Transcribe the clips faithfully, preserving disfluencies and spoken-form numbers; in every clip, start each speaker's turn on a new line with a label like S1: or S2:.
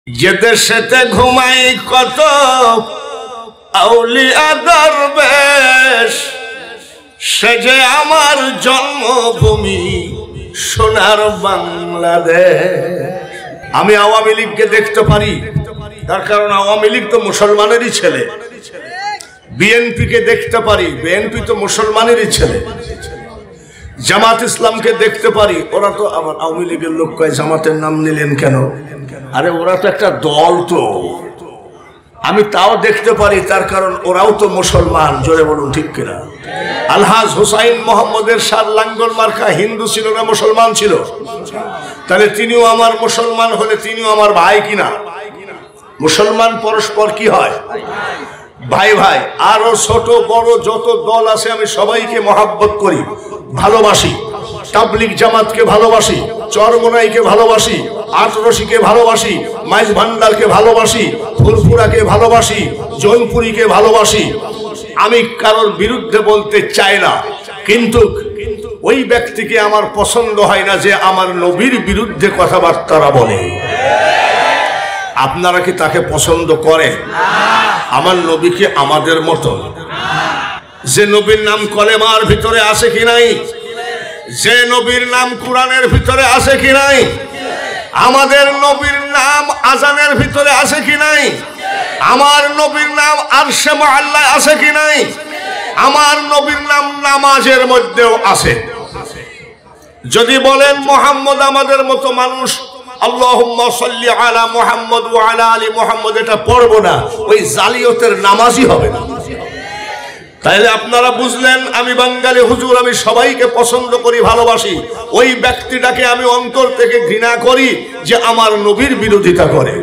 S1: যে দেশেতে ঘুমাই কত আউলিয়া দরবেশ, সে যে আমার জন্মভূমি সোনার বাংলাদেশ। আমি আওয়ামী লীগকে দেখতে পারি, তার কারণ আওয়ামী লীগ তো মুসলমানেরই ছেলে। বিএনপি কে দেখতে পারি, বিএনপি তো মুসলমানেরই ছেলে। জামাত ইসলামকে দেখতে পারি, ওরা তো আবার আওয়ামী লীগের লোক কয় জামাতের নাম নিলেন কেন? আরে ওরা তো একটা দল। তো আমি তাও দেখতে পারি, তার কারণ ওরাও তো মুসলমান। জোরে বলুন ঠিক কিনা? আলহাজ হুসাইন মোহাম্মদের সার লাঙ্গল মার্কা হিন্দু ছিল না মুসলমান ছিল? তাহলে তিনিও আমার মুসলমান হলে তিনিও আমার ভাই কিনা? মুসলমান পরস্পর কি হয়? ভাই ভাই। আরো ছোট বড় যত দল আছে আমি সবাইকে মহাব্বত করি, ভালোবাসি। তাবলিগ জামাতকে ভালোবাসি, চরমোনাইকে ভালোবাসি, আটরশিকে ভালোবাসি, মাইজ ভান্ডারকে ভালোবাসি, ফুরফুরাকে ভালোবাসি, জৈনপুরীকে ভালোবাসি। আমি কারোর বিরুদ্ধে বলতে চাই না, কিন্তু ওই ব্যক্তিকে আমার পছন্দ হয় না যে আমার নবীর বিরুদ্ধে কথাবার্তা বলে। আপনারা কি তাকে পছন্দ করেন? আমার নবীকে আমাদের মতো, যে নবীর নাম কলেমার ভিতরে আছে কি নাই, যে নবীর নাম কোরআনের ভিতরে আছে কি নাই, আমাদের নবীর নাম আজানের ভিতরে আছে কি নাই, আমার নবীর নাম আরশে মুআল্লা আছে কি নাই, আমার নবীর নাম নামাজের মধ্যেও আছে। যদি বলেন মুহাম্মদ আমাদের মতো মানুষ, আল্লাহুম্মা সাল্লি আলা মুহাম্মদ ওয়া আলা আলি মুহাম্মদ, এটা পড়বো না, ওই জালিয়তের নামাজই হবে না। তাইলে আপনারা বুঝলেন আমি বাঙালি হুজুর, আমি সবাইকে পছন্দ করি, ভালোবাসি। ওই ব্যক্তিটাকে আমি অন্তর থেকে ঘৃণা করি যে আমার নবীর বিরোধিতা করে।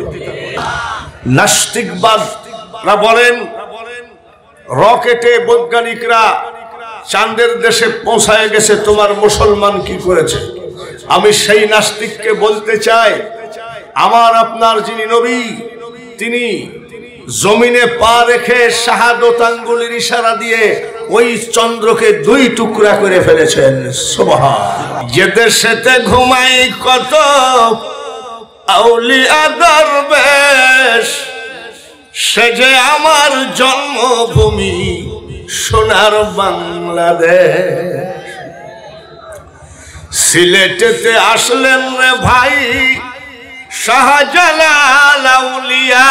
S1: নাস্তিকবাদরা বলেন রকেটে বৈজ্ঞানিকরা চাঁদের দেশে পৌঁছায় গেছে, তোমার মুসলমান কি করেছে? আমি সেই নাস্তিককে বলতে চাই, আমার আপনার যিনি নবী, তিনি জমিনে পা রেখে শাহাদত আঙ্গুলের ইশারা দিয়ে ওই চন্দ্রকে দুই টুকরা করে ফেলেছেন। সুবহান। যে দেশেতে ঘুমাই কত আউলিয়া দরবেশ, সে যে আমার জন্মভূমি সোনার বাংলাদেশ। সিলেটেতে আসলেন রে ভাই শাহজালাল আউলিয়া,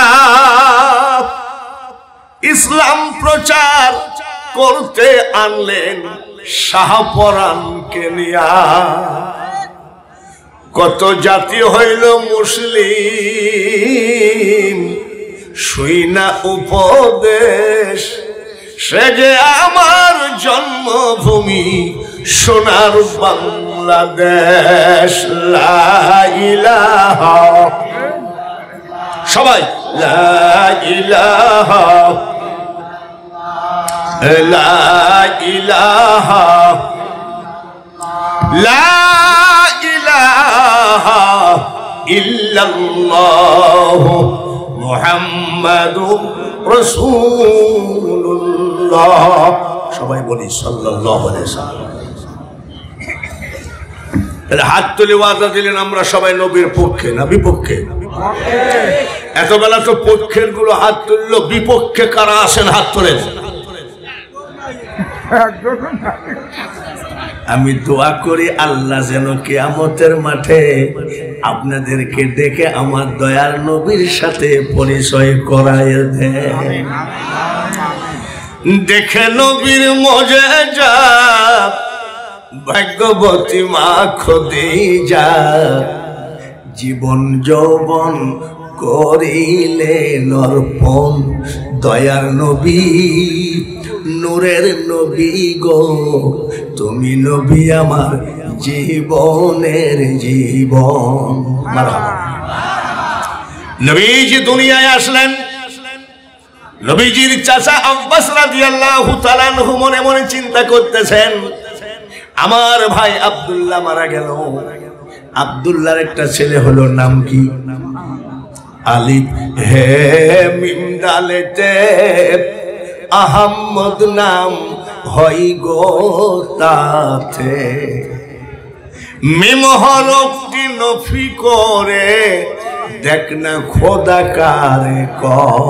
S1: ইসলাম প্রচার করতে আনলেন শাহপরানকে নিয়া। কত জাতি হইল মুসলিম, শুই না উপদেশ, সে যে আমার জন্মভূমি সোনার বাংলাদেশ। লা ইলাহা, সবাই লা ইলাহা, লা ইলাহা, লা ইলাহা ইল্লাল্লাহ মুহাম্মাদুর রাসূলুল্লাহ। সবাই বলি সাল্লাল্লাহু আলাইহি ওয়াসাল্লাম। হাত তুলে ওয়াদা দিলেন আমরা সবাই নবীর পক্ষে না বিপক্ষে? এত বেলা তো পক্ষের গুলো হাত তুললো, বিপক্ষে কারা আছেন হাত তোলেন। আমি দোয়া করি আল্লাহ যেন কিয়ামতের মাঠে আপনাদেরকে ডেকে আমার দয়ার নবীর সাথে পরিচয় করায় দেয়। দেখে নবীর মুজিজা ভাগ্যবতী মা খদিজা, জীবন যৌবন করিলেন অর্পণ। দয়ার নবী নূরের নবী গো, তুমি নবী আমার জীবনের জীবন। নবীজি দুনিয়ায় আসলেন, নবীজির চাচা আব্বাস রাদিয়াল্লাহু তাআলা আনহু মনে মনে চিন্তা করতেছেন, আমার ভাই আব্দুল্লাহ মারা গেল। আব্দুল্লাহর একটা ছেলে হলো, নাম কি? আলিফ হে মিম দালেতে আহমদ নাম হই গো তাতে। মিম হরফটি নফি করে দেখ না খোদা কারে ক।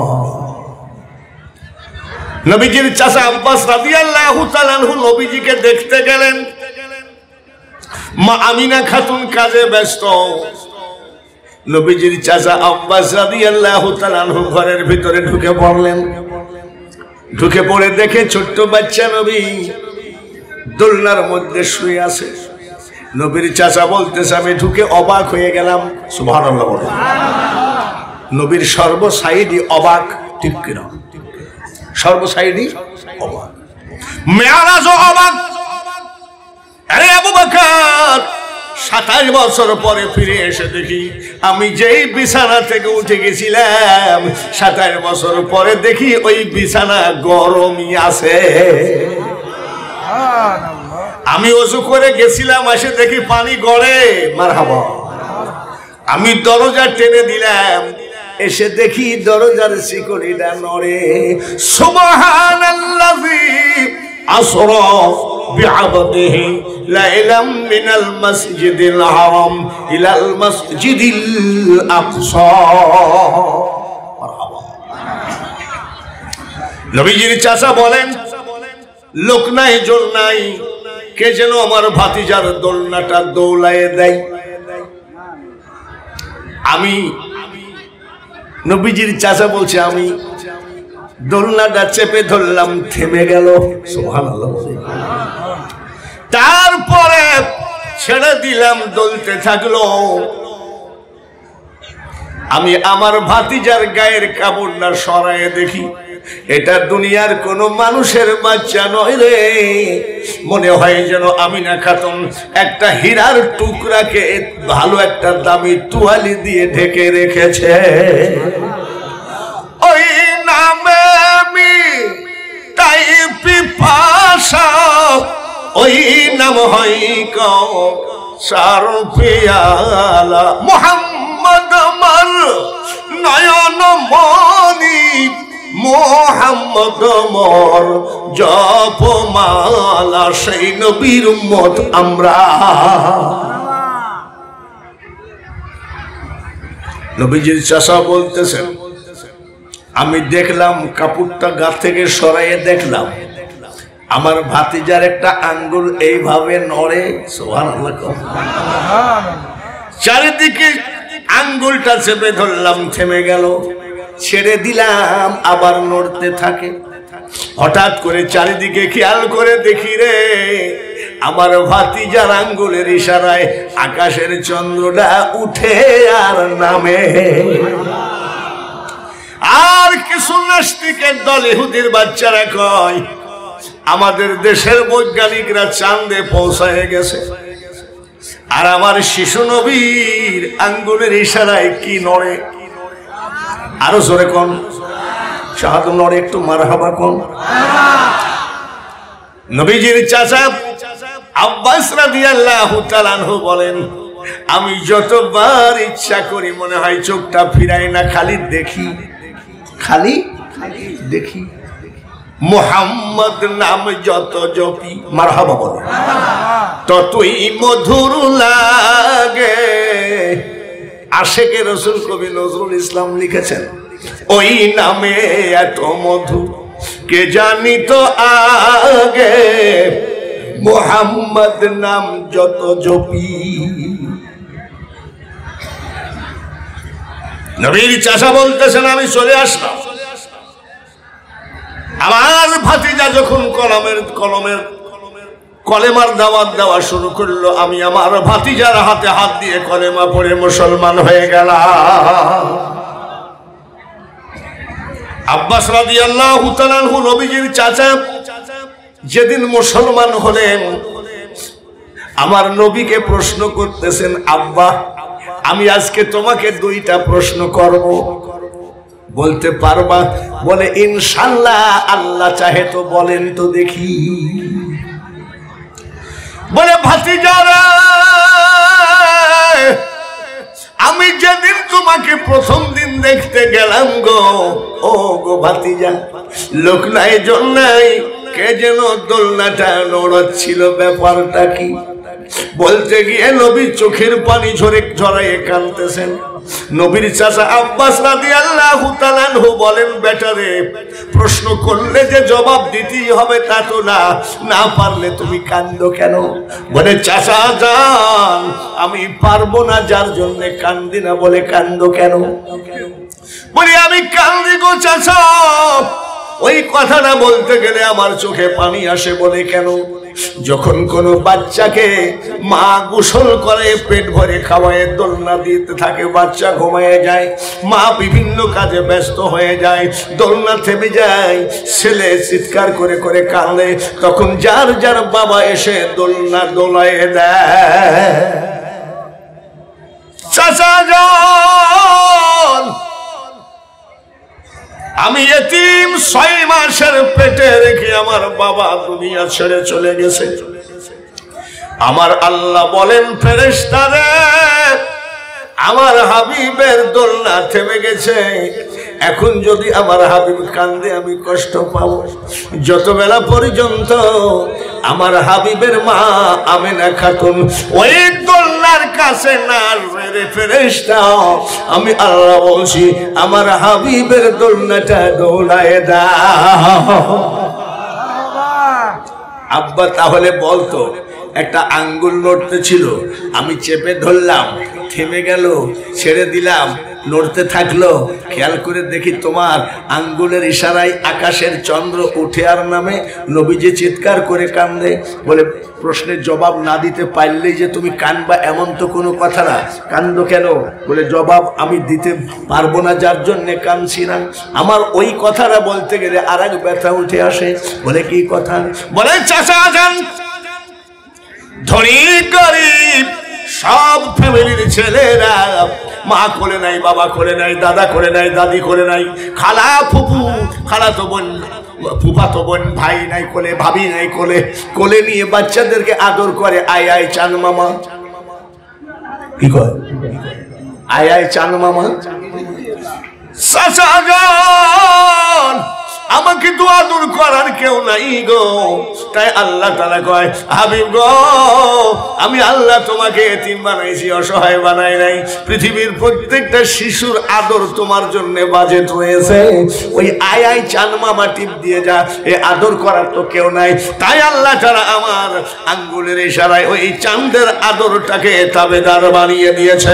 S1: নবীজির চাচা আব্বাস রাদিয়াল্লাহু তাআলা আনহু নবীজিকে দেখতে গেলেন। মা আমিনা খাতুন কাজে ব্যস্ত। নবীজির চাচা আব্বাস রাদিয়াল্লাহু তাআলা আনহু ঘরের ভিতরে ঢুকে পড়লেন। ঢুকে পড়ে দেখে ছোট্ট বাচ্চা নবী দোলনার মধ্যে শুয়ে আছে। নবীর চাচা বলতেছে আমি ঢুকে অবাক হয়ে গেলাম। সুবহানাল্লাহ বলেন। নবীর সর্বসাইডি অবাক, ঠিক কিনা? সর্বসাইডি অবাক, মেরাজও অবাক। আরে আবু বকর, সাতাশ বছর পরে ফিরে এসে দেখি আমি যেই বিছানা থেকে উঠে গেছিলাম সাতাশ বছর পরে দেখি ওই বিছানা গরমই আছে। আমি ওযু করে গেছিলাম, এসে দেখি পানি গড়ে। মারহাবা। আমি দরজা টেনে দিলাম, এসে দেখি দরজার শিকড়িটা নড়ে। সুবহানাল্লাযী আসরা বিআবদিহি লাইলাম মিনাল মাসজিদিল হারাম ইলাল মাসজিদিল আকসা। মারহাবা। নবীজির চাচা বলেন লোক নাই জোর নাই, কে যেন আমার ভাতিজার দোলনাটা দৌলায়ে দেয়। আমি নবীজির চাচা বলছে আমি দোলনাটা চেপে ধরলাম, থেমে গেল। সুবহানাল্লাহ। তারপরে ছেড়ে দিলাম, দোলতে থাকলো। আমি আমার ভাতিজার গায়ের কাপড়টা সরায়ে দেখি এটা দুনিয়ার কোন মানুষের বাচ্চা নয় রে। মনে হয় যেন আমিনা খাতুন একটা হীরার টুকরাকে ভালো একটা দামি তোয়ালি দিয়ে ঢেকে রেখেছে। ওই নামে আমি তাই পিপাসা, ওই নাম হয় কওসার পিয়ালা। মুহাম্মদ আমার নয়ন মনি, মুহাম্মদ মোর জপমালা, সেই নবীর উম্মত আমরা। নবীজির চাচা বলতেছেন আমি দেখলাম কাপড়টা গা থেকে সরাইয়ে দেখলাম আমার ভাতিজার একটা আঙ্গুল এইভাবে নড়ে। সুবহানাল্লাহ। চারিদিকে আঙ্গুলটা চেপে ধরলাম, থেমে গেল। ছেড়ে দিলাম, আবার নড়তে থাকে। হঠাৎ করে চারিদিকে খেয়াল করে দেখি রে আমার ভাতিজার আঙ্গুলের ইশারায় আকাশের চন্দ্রটা উঠে আর নামে। আর কিছু নাস্তিকের দল ইহুদির বাচ্চারা কয় আমাদের দেশের বৈজ্ঞানিকরা চাঁদে পৌঁছায় গেছে, আর আমার শিশু নবীর আঙ্গুলের ইশারায় কি নড়ে। আরো জোরে কোন শাহাদ নড়ে, একটু মারহাবা কোন। নবীজির চাচা আব্বাস রাদিয়াল্লাহু তাআলা আনহু বলেন আমি যতবার ইচ্ছা করি মনে হয় চোখটা ফিরাই না, খালি দেখি, খালি দেখি। মুহাম্মদ নাম যত জপি, মারহাবা বলো, ততই মধুর লাগে। আশেকে রসুল কবি নজরুল ইসলাম লিখেছেন ওই নামে এত মধু কে জানি তো আগে, মুহাম্মদ নাম যত জপি। নবীর চাচা বলতেছেন আমি চলে আসলাম। আমার ভাতিজা যখন কলমের কলমের কলেমার দাওয়াত দেওয়া শুরু করলো, আমি আমার ভাতিজার হাতে হাত দিয়ে কলেমা পড়ে মুসলমান হয়ে গেলাম। আব্বাস রাদিয়াল্লাহু তাআলা আনহু নবীজির চাচা যেদিন মুসলমান হলেন আমার নবীকে প্রশ্ন করতেছেন আব্বা আমি আজকে তোমাকে দুইটা প্রশ্ন করব, বলতে পারবা? বলে ইনশাআল্লাহ, আল্লাহ চাহে তো বলেন তো দেখি। বলে ভাতিজারা আমি যেদিন তোমাকে প্রথম দিন দেখতে গেলাম গো, ও গো ভাতিজা, লোক নাই জন নাই, কে যেন দোলনাটা নড়াচ্ছিল, ব্যাপারটা কি? বলতে গিয়ে নবী চোখের পানি ঝরে ঝরাইয়ে কাঁদতেছেন। নবীর চাচা আব্বাস রাদিয়াল্লাহু তাআলা আনহু বলেন, বেটারে প্রশ্ন করলে যে জবাব দিতেই হবে তা তো না, না পারলে তুমি কান্দো কেন? বলে চাচা যান, আমি পারবো না যার জন্য কান্দি না। বলে কান্দো কেন? বলি আমি কান্দি গো চাচা, ওই কথাটা বলতে গেলে আমার চোখে পানি আসে। বলে কেন? যখন কোনো বাচ্চাকে মা গোসল করে, পেট ভরে খাওয়ায়, দোলনা দিতে থাকে, বাচ্চা ঘুমিয়ে যায়, মা বিভিন্ন কাজে ব্যস্ত হয়ে যায়, দোলনা থেমে যায়, ছেলে চিৎকার করে করে কাঁদে, তখন যার যার বাবা এসে দোলনা দোলায় দেয়। চাচা যান, আমি এতিম ছয় মাসের পেটে রেখে আমার বাবা দুনিয়া ছেড়ে চলে গেছে। আমার আল্লাহ বলেন, ফেরেশতারে আমার হাবিবের দোলনা থেমে গেছে, এখন যদি আমার হাবিব কান্দে আমি কষ্ট পাবো। যত বেলা পর্যন্ত আমার হাবিবের মা আমেনা খাতুন ওই দোলনার কাছে না আসবে রে ফেরেশতা, আমি আল্লাহ বলছি আমার হাবিবের দোলনাটা দোলায় দাও। আব্বা তাহলে বলতো, একটা আঙ্গুল নড়তে ছিল, আমি চেপে ধরলাম, থেমে গেল, ছেড়ে দিলাম, নড়তে থাকলো, খেয়াল করে দেখি তোমার আঙ্গুলের ইশারায় আকাশের চন্দ্র উঠে আর নামে, নবীজি চিৎকার করে কান্দে। বলে প্রশ্নের জবাব না দিতে পারলেই যে তুমি কানবা এমন তো কোনো কথা না, কান্দো কেন? বলে জবাব আমি দিতে পারবো না যার জন্যে কাঁদছি না। আমার ওই কথাটা বলতে গেলে আর এক ব্যথা উঠে আসে। বলে কি কথা? বলে চাচা যান, ধনী গরিব সব ফ্যামিলির ছেলেরা মা কোলে নাই, বাবা কোলে নাই, দাদা কোলে নাই, দাদি কোলে নাই, খালা ফুপু, খালা তো বোন, ফুপা তো বোন, ভাই নাই কোলে, ভাবি নাই কোলে, কোলে নিয়ে বাচ্চাদেরকে আদর করে, আয় আয় চান মামা। কি কয়? আয় আয় চান মামা। চাচা যান, আমাকে তো আদর করার কেউ নাই গো, তাই আল্লাহ তাআলা কয়, হাবিব গো আমি আল্লাহ তোমাকে এতিম বানাইছি, অসহায় বানাই নাই। পৃথিবীর প্রত্যেকটা শিশুর আদর তোমার জন্য বাজেট রয়েছে, ওই আয় আয় চান মামা টিপ দিয়ে যা, এ আদর করার তো কেউ নাই। তাই আল্লাহ তাআলা আমার আঙ্গুলের ইশারায় ওই চাঁদের আদরটাকে তাবেদার বানিয়ে দিয়েছে।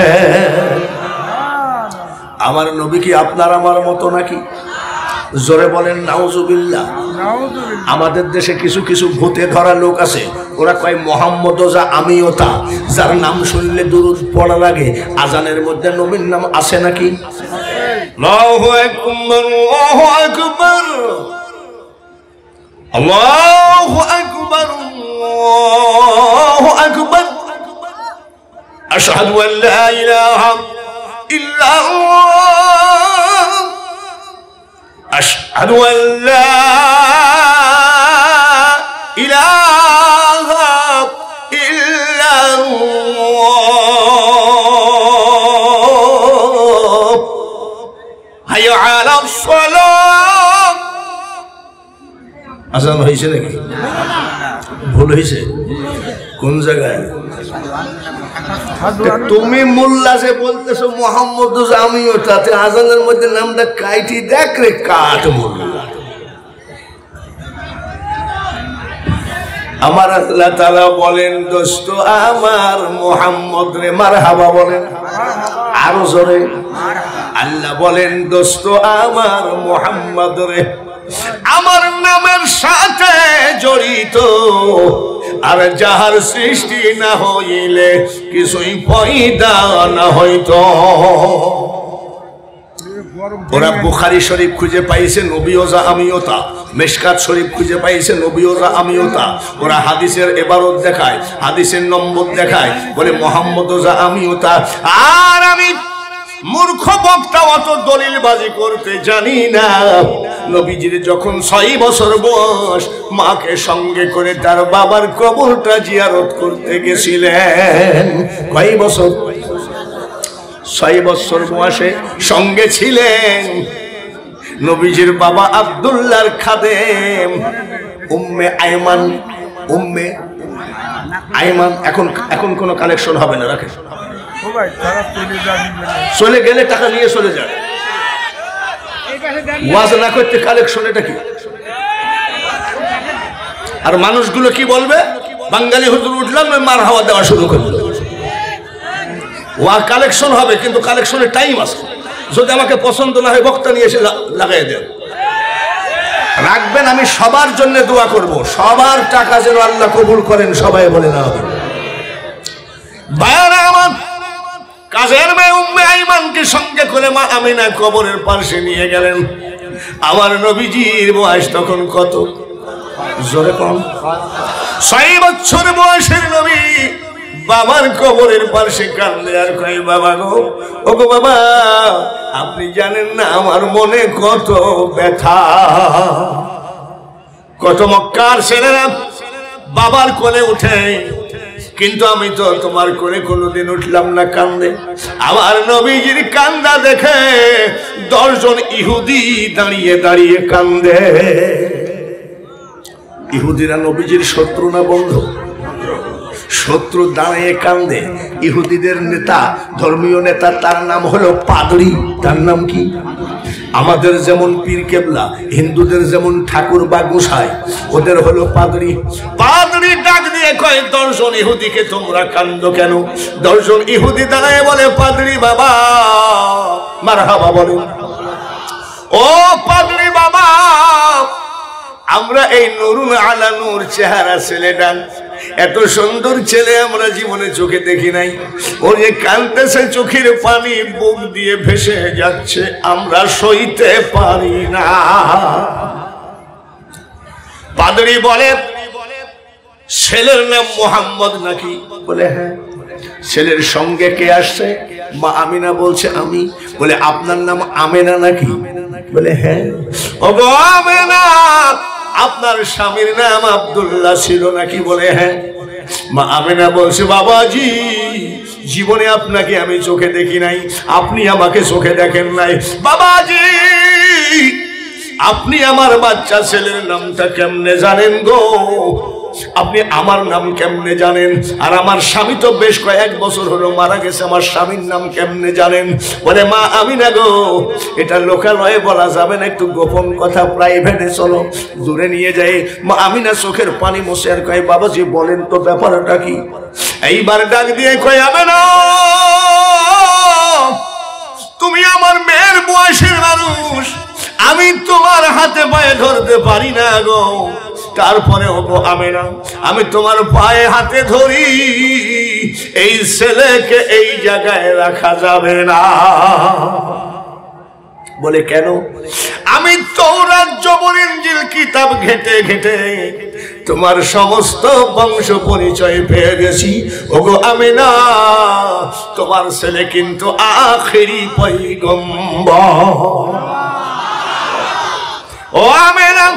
S1: আমার নবী কি আপনার আমার মতো নাকি? জোরে বলেন নাউজুবিল্লাহ। আমাদের দেশে কিছু কিছু ভূতে ধরা লোক আছে, ওরা কয় মোহাম্মদ যা আমিও তা, যার নাম শুনলে দুরূদ পড়া লাগে। আজানের মধ্যে নবীর নাম আছে নাকি? আল্লাহু আকবার, আল্লাহু আকবার, আল্লাহু আকবার, আল্লাহু আকবার, আশহাদু আল লা ইলাহা ইল্লাল্লাহ, আশহাদু আল লা ইলাহা ইল্লাল্লাহ, হাইয়া আলাস সালাহ। আজান হয়েছে নাকি? ভুল হয়েছে? কোন জায়গায়? তুমি মোল্লা যে বলতেছো মোহাম্মদ আমিও তাতে আজানের মধ্যে নামটা কাইটি দেখ রে, কাঠ মোল্লা। আমার আল্লাহ তাআলা বলেন, দোস্ত আমার মোহাম্মদ রে মারহাবা বলেন আরো জোরে। আল্লাহ বলেন, দোস্ত আমার মোহাম্মদ রে আমার নামের সাথে জড়িত, আর যাহার সৃষ্টি না হইলে কিছুই পয়দা না হইতো। ওরা বুখারী শরীফ খুঁজে পাইছে নবীওজা আমিওতা, মিশকাত শরীফ খুঁজে পাইছে নবীওজা আমিওতা। ওরা হাদিসের ইবারত দেখায়, হাদিসের নম্বর দেখায়, বলে মোহাম্মদোজা আমিওতা। আর আমি মূর্খ বক্তা অত দলিলবাজি করতে জানি না। নবীজির যখন ছয় বছর বয়স, মাকে সঙ্গে করে তার বাবার কবরটা জিয়ারত করতে গেছিলেন। কয় বছর? ছয় বছর বয়সে সঙ্গে ছিলেন নবীজির বাবা আব্দুল্লাহর খাদেম উম্মে আয়মান। উম্মে আয়মান এখন এখন কোনো কালেকশন হবে না, রাখেন। চলে গেলে টাকা নিয়ে চলে যায়। ওয়াজ না করতে কালেকশন এটা কি? আর মানুষগুলো কি বলবে? বাঙালি হুজুর উঠলাম মার হাওয়া দেওয়া শুরু করলো। ওয়া কালেকশন হবে, কিন্তু কালেকশনের টাইম আছে। যদি আমাকে পছন্দ না হয় বক্তা নিয়ে এসে লাগাই দেন, রাখবেন। আমি সবার জন্য দোয়া করব, সবার টাকা যেন আল্লাহ কবুল করেন। সবাই বলে না হবে ভাইরা আমার। কাজের মেয়ে উম্মে আইমানকে সঙ্গে করে মা আমিনা কবরের পাশে নিয়ে গেলেন। আমার নবীজির বয়স তখন কত? জোরে কম। ছয় বছর বয়সের নবী বাবার কবরের পাশে কান্দে আর কয়, বাবা গো, ও গো বাবা, আপনি জানেন না আমার মনে কত ব্যথা। কত মক্কার ছেলেরা বাবার কোলে উঠে, কিন্তু আমি তো তোমার কোলে কোনোদিন উঠলাম না। কান্দে। আমার নবীজির কান্দা দেখে দশজন ইহুদি দাঁড়িয়ে দাঁড়িয়ে কান্দে। ইহুদিরা নবীজির শত্রু না বন্ধু? শত্রু দাঁড়িয়ে কান্দে। ইহুদিদের নেতা, ধর্মীয় নেতা, তার নাম হলো পাদরি। তার নাম কি? আমাদের যেমন পীর কেবলা, হিন্দুদের যেমন ঠাকুর বা গোসাই, ওদের হলো পাদরি। পাদরি ডাক দিয়ে কয়, দশজন ইহুদিকে তোমরা কান্দো কেন? দশজন ইহুদি দাঁড়ায় বলে, পাদরি বাবা, মারহাবা বলেন। ও পাদরি বাবা, আমরা এই নুরুন আলা নূর চেহারা ছেলেটা, এত সুন্দর ছেলে আমরা জীবনে চোখে দেখি নাই। ও যে কাঁদতেছে, চোখের পানি বুক দিয়ে ভেসে যাচ্ছে, আমরা সইতে পারি না। পাদরি বলে, ছেলের নাম মোহাম্মদ নাকি? বলে হ্যাঁ। ছেলের সঙ্গে কে আসছে? মা আমিনা বলছে আমি। বলে আপনার নাম আমেনা নাকি? বলে হ্যাঁ। ও গো আমেনা, আপনার স্বামীর নাম আব্দুল্লাহ ছিল নাকি? বলে হ্যাঁ। মা আমেনা বলছে, বাবাজি, জীবনে আপনাকে আমি চোখে দেখি নাই, আপনি আমাকে চোখে দেখেন নাই। বাবাজি, আপনি আমার বাচ্চা ছেলের নামটা কেমনে জানেন গো? আপনি আমার নাম কেমনে জানেন? আর আমার স্বামী তো বেশ কয়েক বছর হলো মারা গেছে, আমার স্বামীর নাম কেমনে জানেন? বলে মা আমিনা গো, এটা লোকালয়ে বলা যাবে না, একটু গোপন কথা, প্রাইভেটে চলো, দূরে নিয়ে যাই। মা আমিনা চোখের পানি মুছে আর কয়, বাবাজি বলেন তো ব্যাপারটা কি? এইবার ডাক দিয়ে কয়, আমিনা, তুমি আমার মেয়ের বয়সের মানুষ, আমি তোমার হাতে পায়ে ধরতে পারি না গো। তারপরে গো আমেনা, আমি তোমার পায়ে হাতে ধরি, এই ছেলেকে এই জায়গায় রাখা যাবে না। বলে কেন? আমি তওরাত জবর ইনজিল কিতাব ঘেটে ঘেটে তোমার সমস্ত বংশ পরিচয় পেয়ে গেছি। ওগো আমিনা, তোমার ছেলে কিন্তু আখেরি পয়গম্বর। ও আমিনা,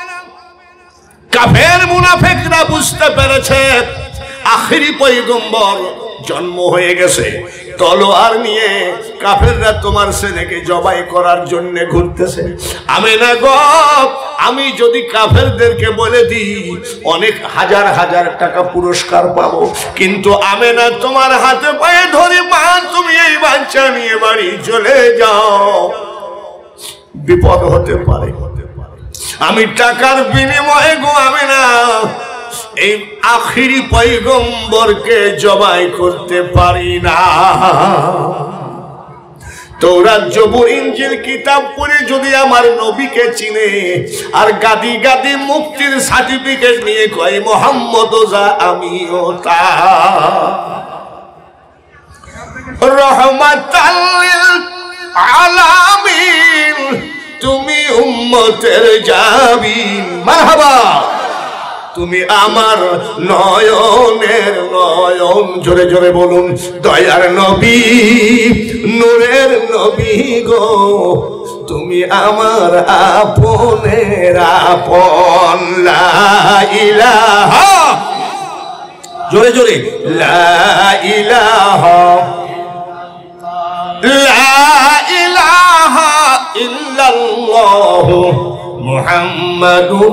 S1: কাফের মুনাফিকরা বুঝতে পেরেছে আখেরি পয়গম্বর জন্ম হয়ে গেছে। তলোয়ার নিয়ে কাফেররা তোমার ছেলেকে জবাই করার জন্য ঘুরতেছে। আমিনা গো, আমি যদি কাফেরদেরকে বলে দিই অনেক হাজার হাজার টাকা পুরস্কার পাবো, কিন্তু আমিনা তোমার হাতে পায়ে ধরে, মা তুমি এই বাচ্চা নিয়ে বাড়ি চলে যাও, বিপদ হতে পারে। আমি টাকার বিনিময়ে গো আমিনা এই আখিরি পয়গম্বরকে জবাই করতে পারি না। তওরাত জবুর ইনজিল কিতাব পড়ে যদি আমার নবীকে চিনে, আর গাদি গাদি মুক্তির সার্টিফিকেট নিয়ে কয় মুহাম্মদ যা আমিও তা, রহমাতাল লিল আলামিন তুমি উম্মতের জাবিন, মারহাবা, তুমি আমার নয়নের নয়ন। জোরে জোরে বলুন, দয়ার নবী, নূরের নবী গো, তুমি আমার আপনের আপন। লা ইলাহা, জোরে জোরে, লা ইলাহা লা ইলাহা ইল্লাল্লাহু মুহাম্মাদুর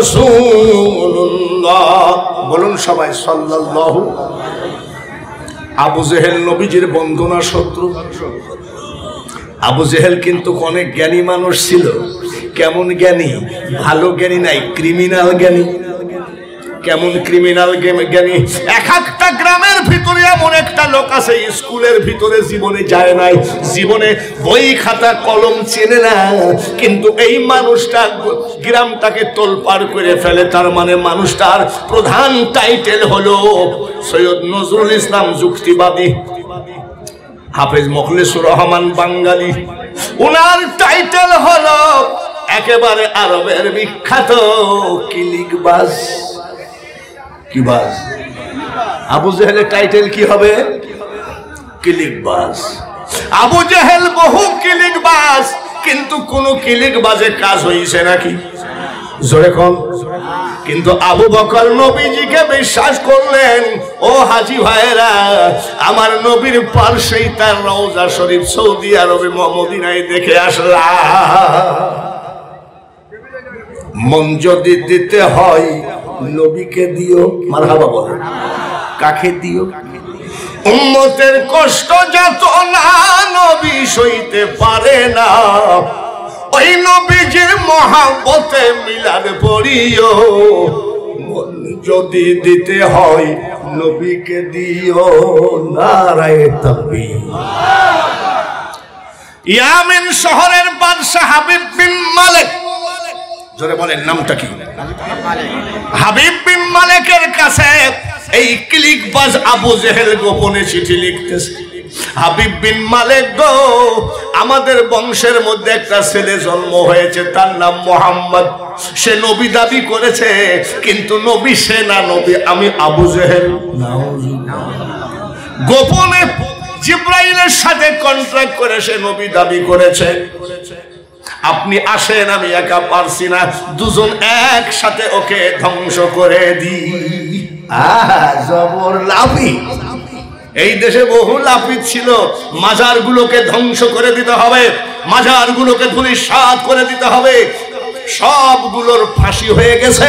S1: রাসূলুল্লাহ। বলুন সবাই সাল্লাল্লাহু। আবু জেহেল নবীজির বন্দনা শত্রু। আবু জেহেল কিন্তু অনেক জ্ঞানী মানুষ ছিল। কেমন জ্ঞানী? ভালো জ্ঞানী নাই, ক্রিমিনাল জ্ঞানী। কেমন ক্রিমিনাল জ্ঞানী? এক একটা গ্রামের ভিতরে এমন একটা লোক আছে স্কুলের ভিতরে জীবনে যায় নাই, জীবনে বই খাতা কলম চেনে না, কিন্তু এই মানুষটা গ্রামটাকে তোলপাড় করে ফেলে। তার মানে মানুষটার প্রধান টাইটেল হলো সৈয়দ নজরুল ইসলাম যুক্তিবাদী, হাফেজ মুখলিসুর রহমান বাঙালি। ওনার টাইটেল হলো একেবারে আরবের বিখ্যাত কিলিকবাজ। কি বাজ? আবু জেহেলের টাইটেল কি হবে? কিলিকবাজ। আবু জেহেল বহু কিলিকবাজ, কিন্তু কোন কিলিকবাজে কাজ হইছে নাকি? জোরে কোন? কিন্তু আবু বকর নবীজিকে বিশ্বাস করলেন। ও হাজী ভাইরা, আমার নবীর পার্শ্বেই তার রওজা শরীফ সৌদি আরবে মদিনায় দেখে আসলাম। মন যদি দিতে হয় নবীকে দিও। মারহাবা বলেন। কাকে দিও? উম্মতের কষ্ট যত না নবী সইতে পারে না, ওই নবীজির মহব্বতে মিলাদ পড়িও। মন যদি দিতে হয় নবীকে দিও। নারায়ে তাকবীর। ইয়ামিন শহরের বাদশা হাবিব বিন মালিক, জোরে বলেন নামটা কি? হাবিব বিন মালিকের কাছে এই কিলিকবাজ আবু জেহেল গোপনে চিঠি লিখতেছে। হাবিব বিন মালিক গো, আমাদের বংশের মধ্যে একটা ছেলে জন্ম হয়েছে, তার নাম মোহাম্মদ। সে নবী দাবি করেছে, কিন্তু নবী সে না, নবী আমি আবু জেহেল। গোপনে জিব্রাইলের সাথে কন্ট্রাক্ট করে সে নবী দাবি করেছে। আপনি আসেন, আমি একা পারছি না, দুজন একসাথে ওকে ধ্বংস করে দিই। জবর লাফি। এই দেশে বহু লাফি ছিল। মাজার গুলোকে ধ্বংস করে দিতে হবে, মাজার গুলোকে ধূলিসাৎ করে দিতে হবে। সবগুলোর ফাঁসি হয়ে গেছে।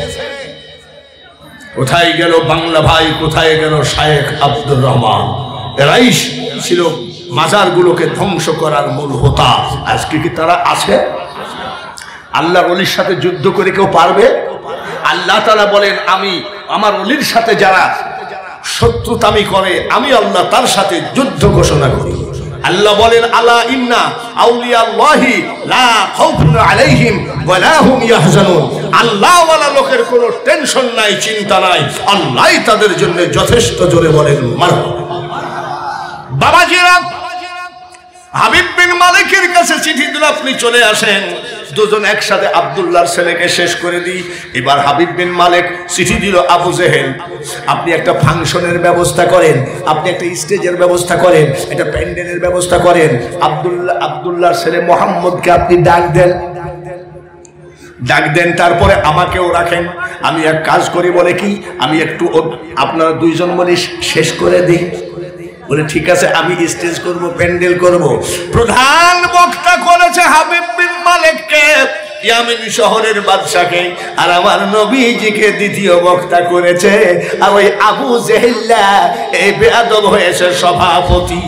S1: কোথায় গেল বাংলা ভাই? কোথায় গেল শায়েখ আব্দুর রহমান? এরাই ছিল মাজার গুলোকে ধ্বংস করার মূল হোতা। আজকে কি তারা আছে? আল্লাহর ওলির সাথে যুদ্ধ করে কেউ পারবে? আল্লাহ তাআলা বলেন, আমি আমার ওলির সাথে যারা শত্রুতামি করে আমি আল্লাহ তার সাথে যুদ্ধ ঘোষণা করি। আল্লাহ বলেন, আলা ইন্না আউলিয়াল্লাহি লা খাউফুন আলাইহিম ওয়া লা হুম ইয়াহজানুন। আল্লাহ ওয়ালা লোকের কোনো টেনশন নাই, চিন্তা নাই, আল্লাহই তাদের জন্য যথেষ্ট। জোরে বলেন মারহাবা। বাবাজিরা, হাবিব বিন মালিকের কাছে চিঠি দিল, আপনি চলে আসেন, দুজন একসাথে আব্দুল্লাহর ছেলেকে শেষ করে দিই। এবার হাবিব বিন মালিক চিঠি দিল, আবু জেহেল আপনি একটা ফাংশনের ব্যবস্থা করেন, আপনি একটা স্টেজের ব্যবস্থা করেন, একটা প্যান্ডেলের ব্যবস্থা করেন। আব্দুল্লাহ আব্দুল্লাহর ছেলে মোহাম্মদকে আপনি ডাক দেন, ডাক দেন তারপরে আমাকেও রাখেন। আমি এক কাজ করি, বলে কি, আমি একটু আপনারা দুইজন বলে শেষ করে দিই। বলে ঠিক আছে, আমি স্টেজ করব, প্যান্ডেল করব। প্রধান বক্তা করেছে হাবিব বিন মালিককে, ইয়ামিন শহরের বাদশাকে, আর আমার নবীজিকে দ্বিতীয় বক্তা করেছে। আর ওই আবু জেহেল্লা এই বেয়াদব হয়েছে সভাপতি।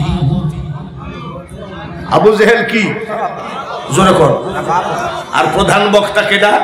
S1: আবু জেহেল কি? জোরে কর। আর প্রধান বক্তা কেডা?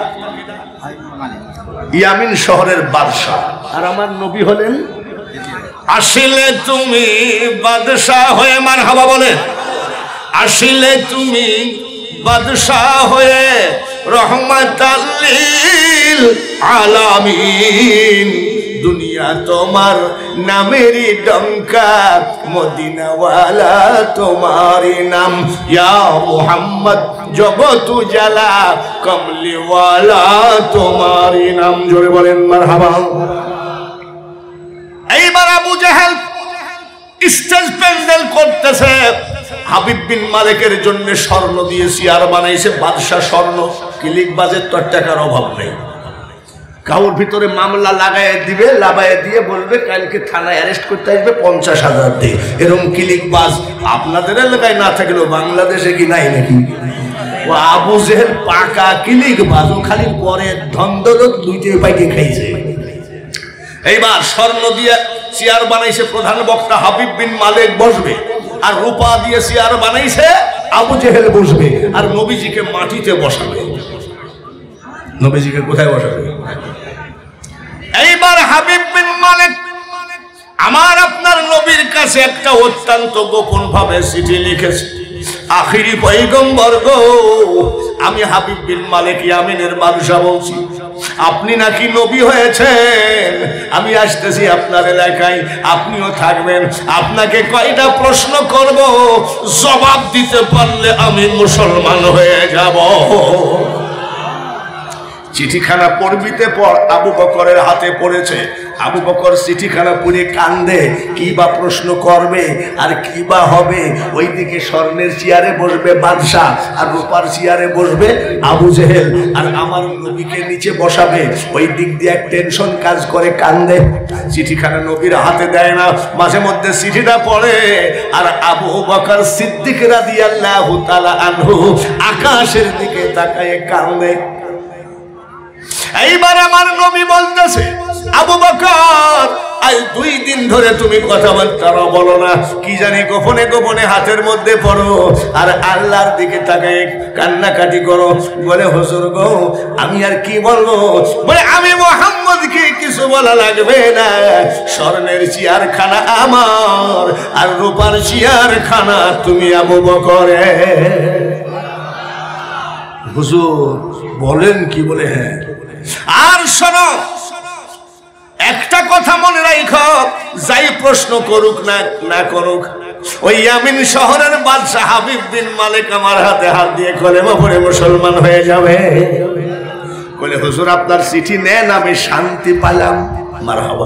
S1: ইয়ামিন শহরের বাদশা। আর আমার নবী হলেন, আসিলে তুমি বাদশাহ হয়ে, মারহাবা বলে, আসিলে তুমি বাদশাহ হয়ে রহমাতাল লিল আলামিন। দুনিয়া তোমার নামেরই ডঙ্কা, মদিনাওয়ালা তোমারই নাম। ইয়া মুহাম্মদ জগত উজালা, কমলিওয়ালা তোমারই নাম। জোরে বলেন মারহাবা। এইবার আবু জেহেল স্টেজ প্যান্ডেল করতেছে। হাবিব বিন মালিকের জন্য স্বর্ণ দিয়ে চেয়ার বানাইছে, বাদশা স্বর্ণ। কিলিকবাজের তো টাকার অভাব নেই, কাউর ভিতরে মামলা লাগায় দিবে, লাগায় দিয়ে বলবে কালকে থানায় অ্যারেস্ট করতে আসবে, পঞ্চাশ হাজার দিয়ে। এরকম কিলিকবাজ আপনাদের এলাকায় না থাকলেও বাংলাদেশে কি নাই নাকি? ও আবু জেহেল পাকা কিলিকবাজ, ও খালি পরে ধন দৌলত দুইটাই পাইকে খাইছে। এইবার স্বর্ণ দিয়ে চেয়ার বানাইছে প্রধান বক্তা হাবিব বিন মালেক বসবে, আর রূপা দিয়ে চেয়ার বানাইছে আবু জেহেল বসবে, আর নবীজিকে মাটিতে বসাবে। নবীজিকে কোথায় বসাবে? এইবার হাবিব বিন মালেক আমার আপনার নবীর কাছে একটা অত্যন্ত গোপন ভাবে চিঠি লিখেছে। আখিরি পয়গম্বর গো, আমি হাবিব বিন মালেক ইয়ামিনের বাদশা বলছি, আপনি নাকি নবী হয়েছেন, আমি আসতেছি আপনার এলাকায়, আপনিও থাকবেন, আপনাকে কয়টা প্রশ্ন করব, জবাব দিতে পারলে আমি মুসলমান হয়ে যাব। চিঠিখানা পড়বিতে পর আবু বকরের হাতে পড়েছে। আবু বকর চিঠিখানা পড়ে কান্দে, কি বা প্রশ্ন করবে আর কি বা হবে। ওইদিকে স্বর্ণের চেয়ারে বসবে বাদশাহ, আর রূপার চেয়ারে বসবে আবু জেহেল, আর আমার নবীকে নিচে বসাবে। ওই দিক দিয়ে এক টেনশন কাজ করে, কান্দে। চিঠিখানা নবীর হাতে দেয় না, মাঝে মধ্যে চিঠিটা পড়ে, আর আবু বকর সিদ্দিক রাদিয়াল্লাহু তাআলা আনহু আকাশের দিকে তাকায় কান্দে। এইবার আমার নবী বলতেছে, আবু বকর আজ দুই দিন ধরে তুমি কথাবার্তা বলো না, কি জানি গোপনে গোপনে হাতের মধ্যে পড়ো আর আল্লাহর দিকে তাকায় কান্নাকাটি করো। বলে হুজুর গো, আমি আর কি বলবো? বলে আমি মুহাম্মদকে কিছু বলা লাগবে না, স্বর্ণের চেয়ার খানা আমার, আর রূপার চেয়ার খানা তুমি আবু বকরে। হুজুর বলেন কি? বলে হ্যাঁ। আর শোনো, একটা কথা মনে রাখো, যাই প্রশ্ন করুক না না করুক, ওই ইয়ামিন শহরের বাদশা হাবিব বিন মালেক আমার হাতে হাত দিয়ে কলেমা পড়ে মুসলমান হয়ে যাবে। বলে হুজুর আপনার চিঠি নেন, আমি শান্তি পেলাম। মারহাবা।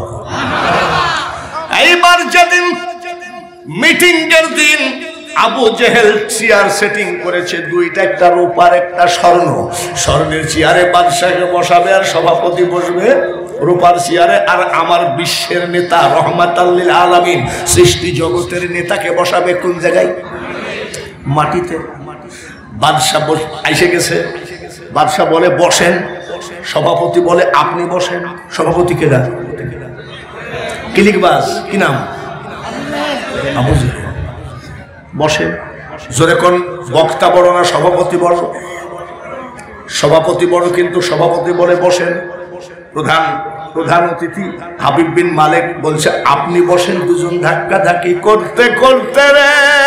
S1: এইবার যেদিন মিটিং এর দিন আবু জেহেল চেয়ার সেটিং করেছে দুইটা, একটা রূপার একটা স্বর্ণ। স্বর্ণের চেয়ারে বাদশাকে বসাবে আর সভাপতি বসবে রূপার চেয়ারে, আর আমার বিশ্বের নেতা রহমাতাল লিল আলামিন সৃষ্টি জগতের নেতাকে বসাবে কোন জায়গায়? মাটিতে। বাদশা এসে গেছে, বাদশা বলে বসেন, সভাপতি বলে আপনি বসেন। সভাপতি কে? ডাক কিলিকবাজ, কি নাম? আবু জেহেল। বসে জোরে কোন, বক্তা বড় না সভাপতি বড়? সভাপতি বড়, কিন্তু সভাপতি বলে বসেন। প্রধান প্রধান অতিথি হাবিব বিন মালেক বলছে আপনি বসেন। দুজন ধাক্কা ধাক্কি করতে করতে রে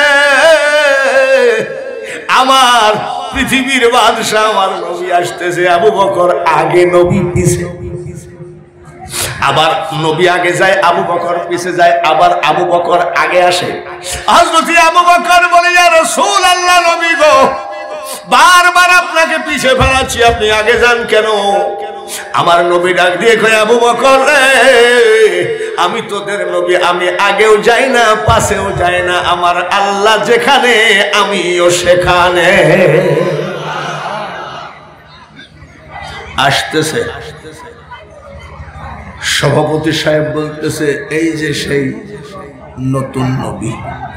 S1: আমার পৃথিবীর বাদশা আমার নবী আসতেছে। আবু বকর আগে, নবী পিছে। আবার নবী আগে যায়, আবু বকর পিছে যায়, আবার আবু বকর আগে আসে। হযরত আবু বকর বলে, ইয়া রাসূলুল্লাহ, নবী গো, বারবার আপনাকে পিছে ফেলাচ্ছি, আপনি আগে যান কেন? আমার নবী ডাক দিয়ে কয়, আবু বকর রে, আমি তোদের নবী, আমি আগেও যাই না পাশেও যাই না, আমার আল্লাহ যেখানে আমিও সেখানে। আসতেছে সভাপতি সাহেব বলতেছে, এই যে সেই নতুন নবী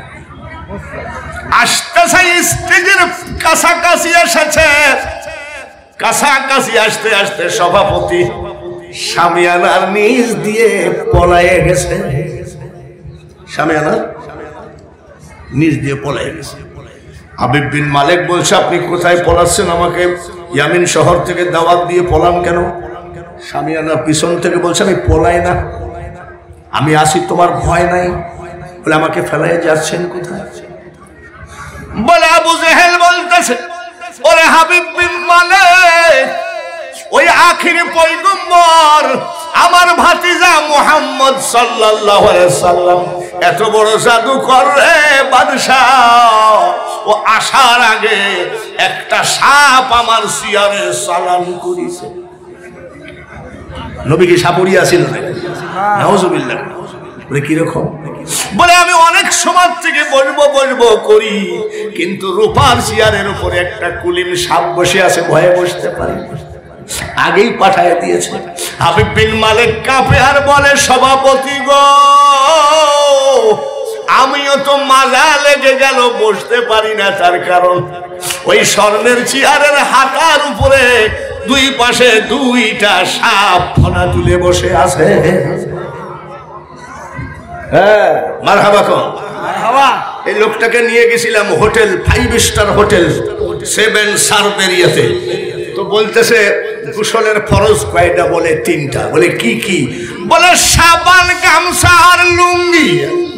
S1: আসতেছে, স্টেজের কাছাকাছি এসেছে। কাছাকাছি আসতে আসতে সভাপতি শামিয়ানার নিচ দিয়ে পলায়ে গেছে। শামিয়ানার নিচ দিয়ে পলায়ে গেছে। হাবিব বিন মালেক বলছে, আপনি কোথায় পলাচ্ছেন? আমাকে ইয়ামিন শহর থেকে দাওয়াত দিয়ে পলাম কেন? শামিয়ানা পিছন থেকে বলছে, আমি পলাই না, আমি আসি, তোমার ভয় নাই? বলে আমাকে ফেলাই যাচ্ছেন কোথায়? বলে আবু জেহেল বলতেছে, ওরে হাবিব বিন মালেক, ওই আখিরি পয়গম্বর আমার ভাতিজা মুহাম্মদ সাল্লাল্লাহু আলাইহি সাল্লাম এত বড় জাদুকর রে বাদশাহ, ও আসার আগে একটা সাপ আমার চেয়ারে চালান করেছে। নবী কি সাপুরিয়া ছিল না? নাউজুবিল্লাহ। বলে কিরকম? বলে আমি অনেক সময় থেকে বলবো বলবো করি, কিন্তু রূপার চেয়ারের উপরে একটা কুলিম সাপ বসে আছে, ভয়ে বসতে পারি, আগেই পাঠায় দিয়েছে। হাবিব বিন মালেক কাঁপে আর বলে, সভাপতি গো, আমিও তো মাজা লেগে গেল, বসতে পারি না। তার কারণ ওই স্বর্ণের চেয়ারের হাতার উপরে দুই পাশে দুইটা সাপ ফনা তুলে বসে আছে। হ্যাঁ মারহাবা কম এই লোকটাকে নিয়ে গেছিলাম hotel five star hotel seven সার্ভেরিয়াতে তো বলতেছে গোসলের ফরজ কয়টা বলে তিনটা বলে কি কি বলে সাবান গামছা আর লুঙ্গি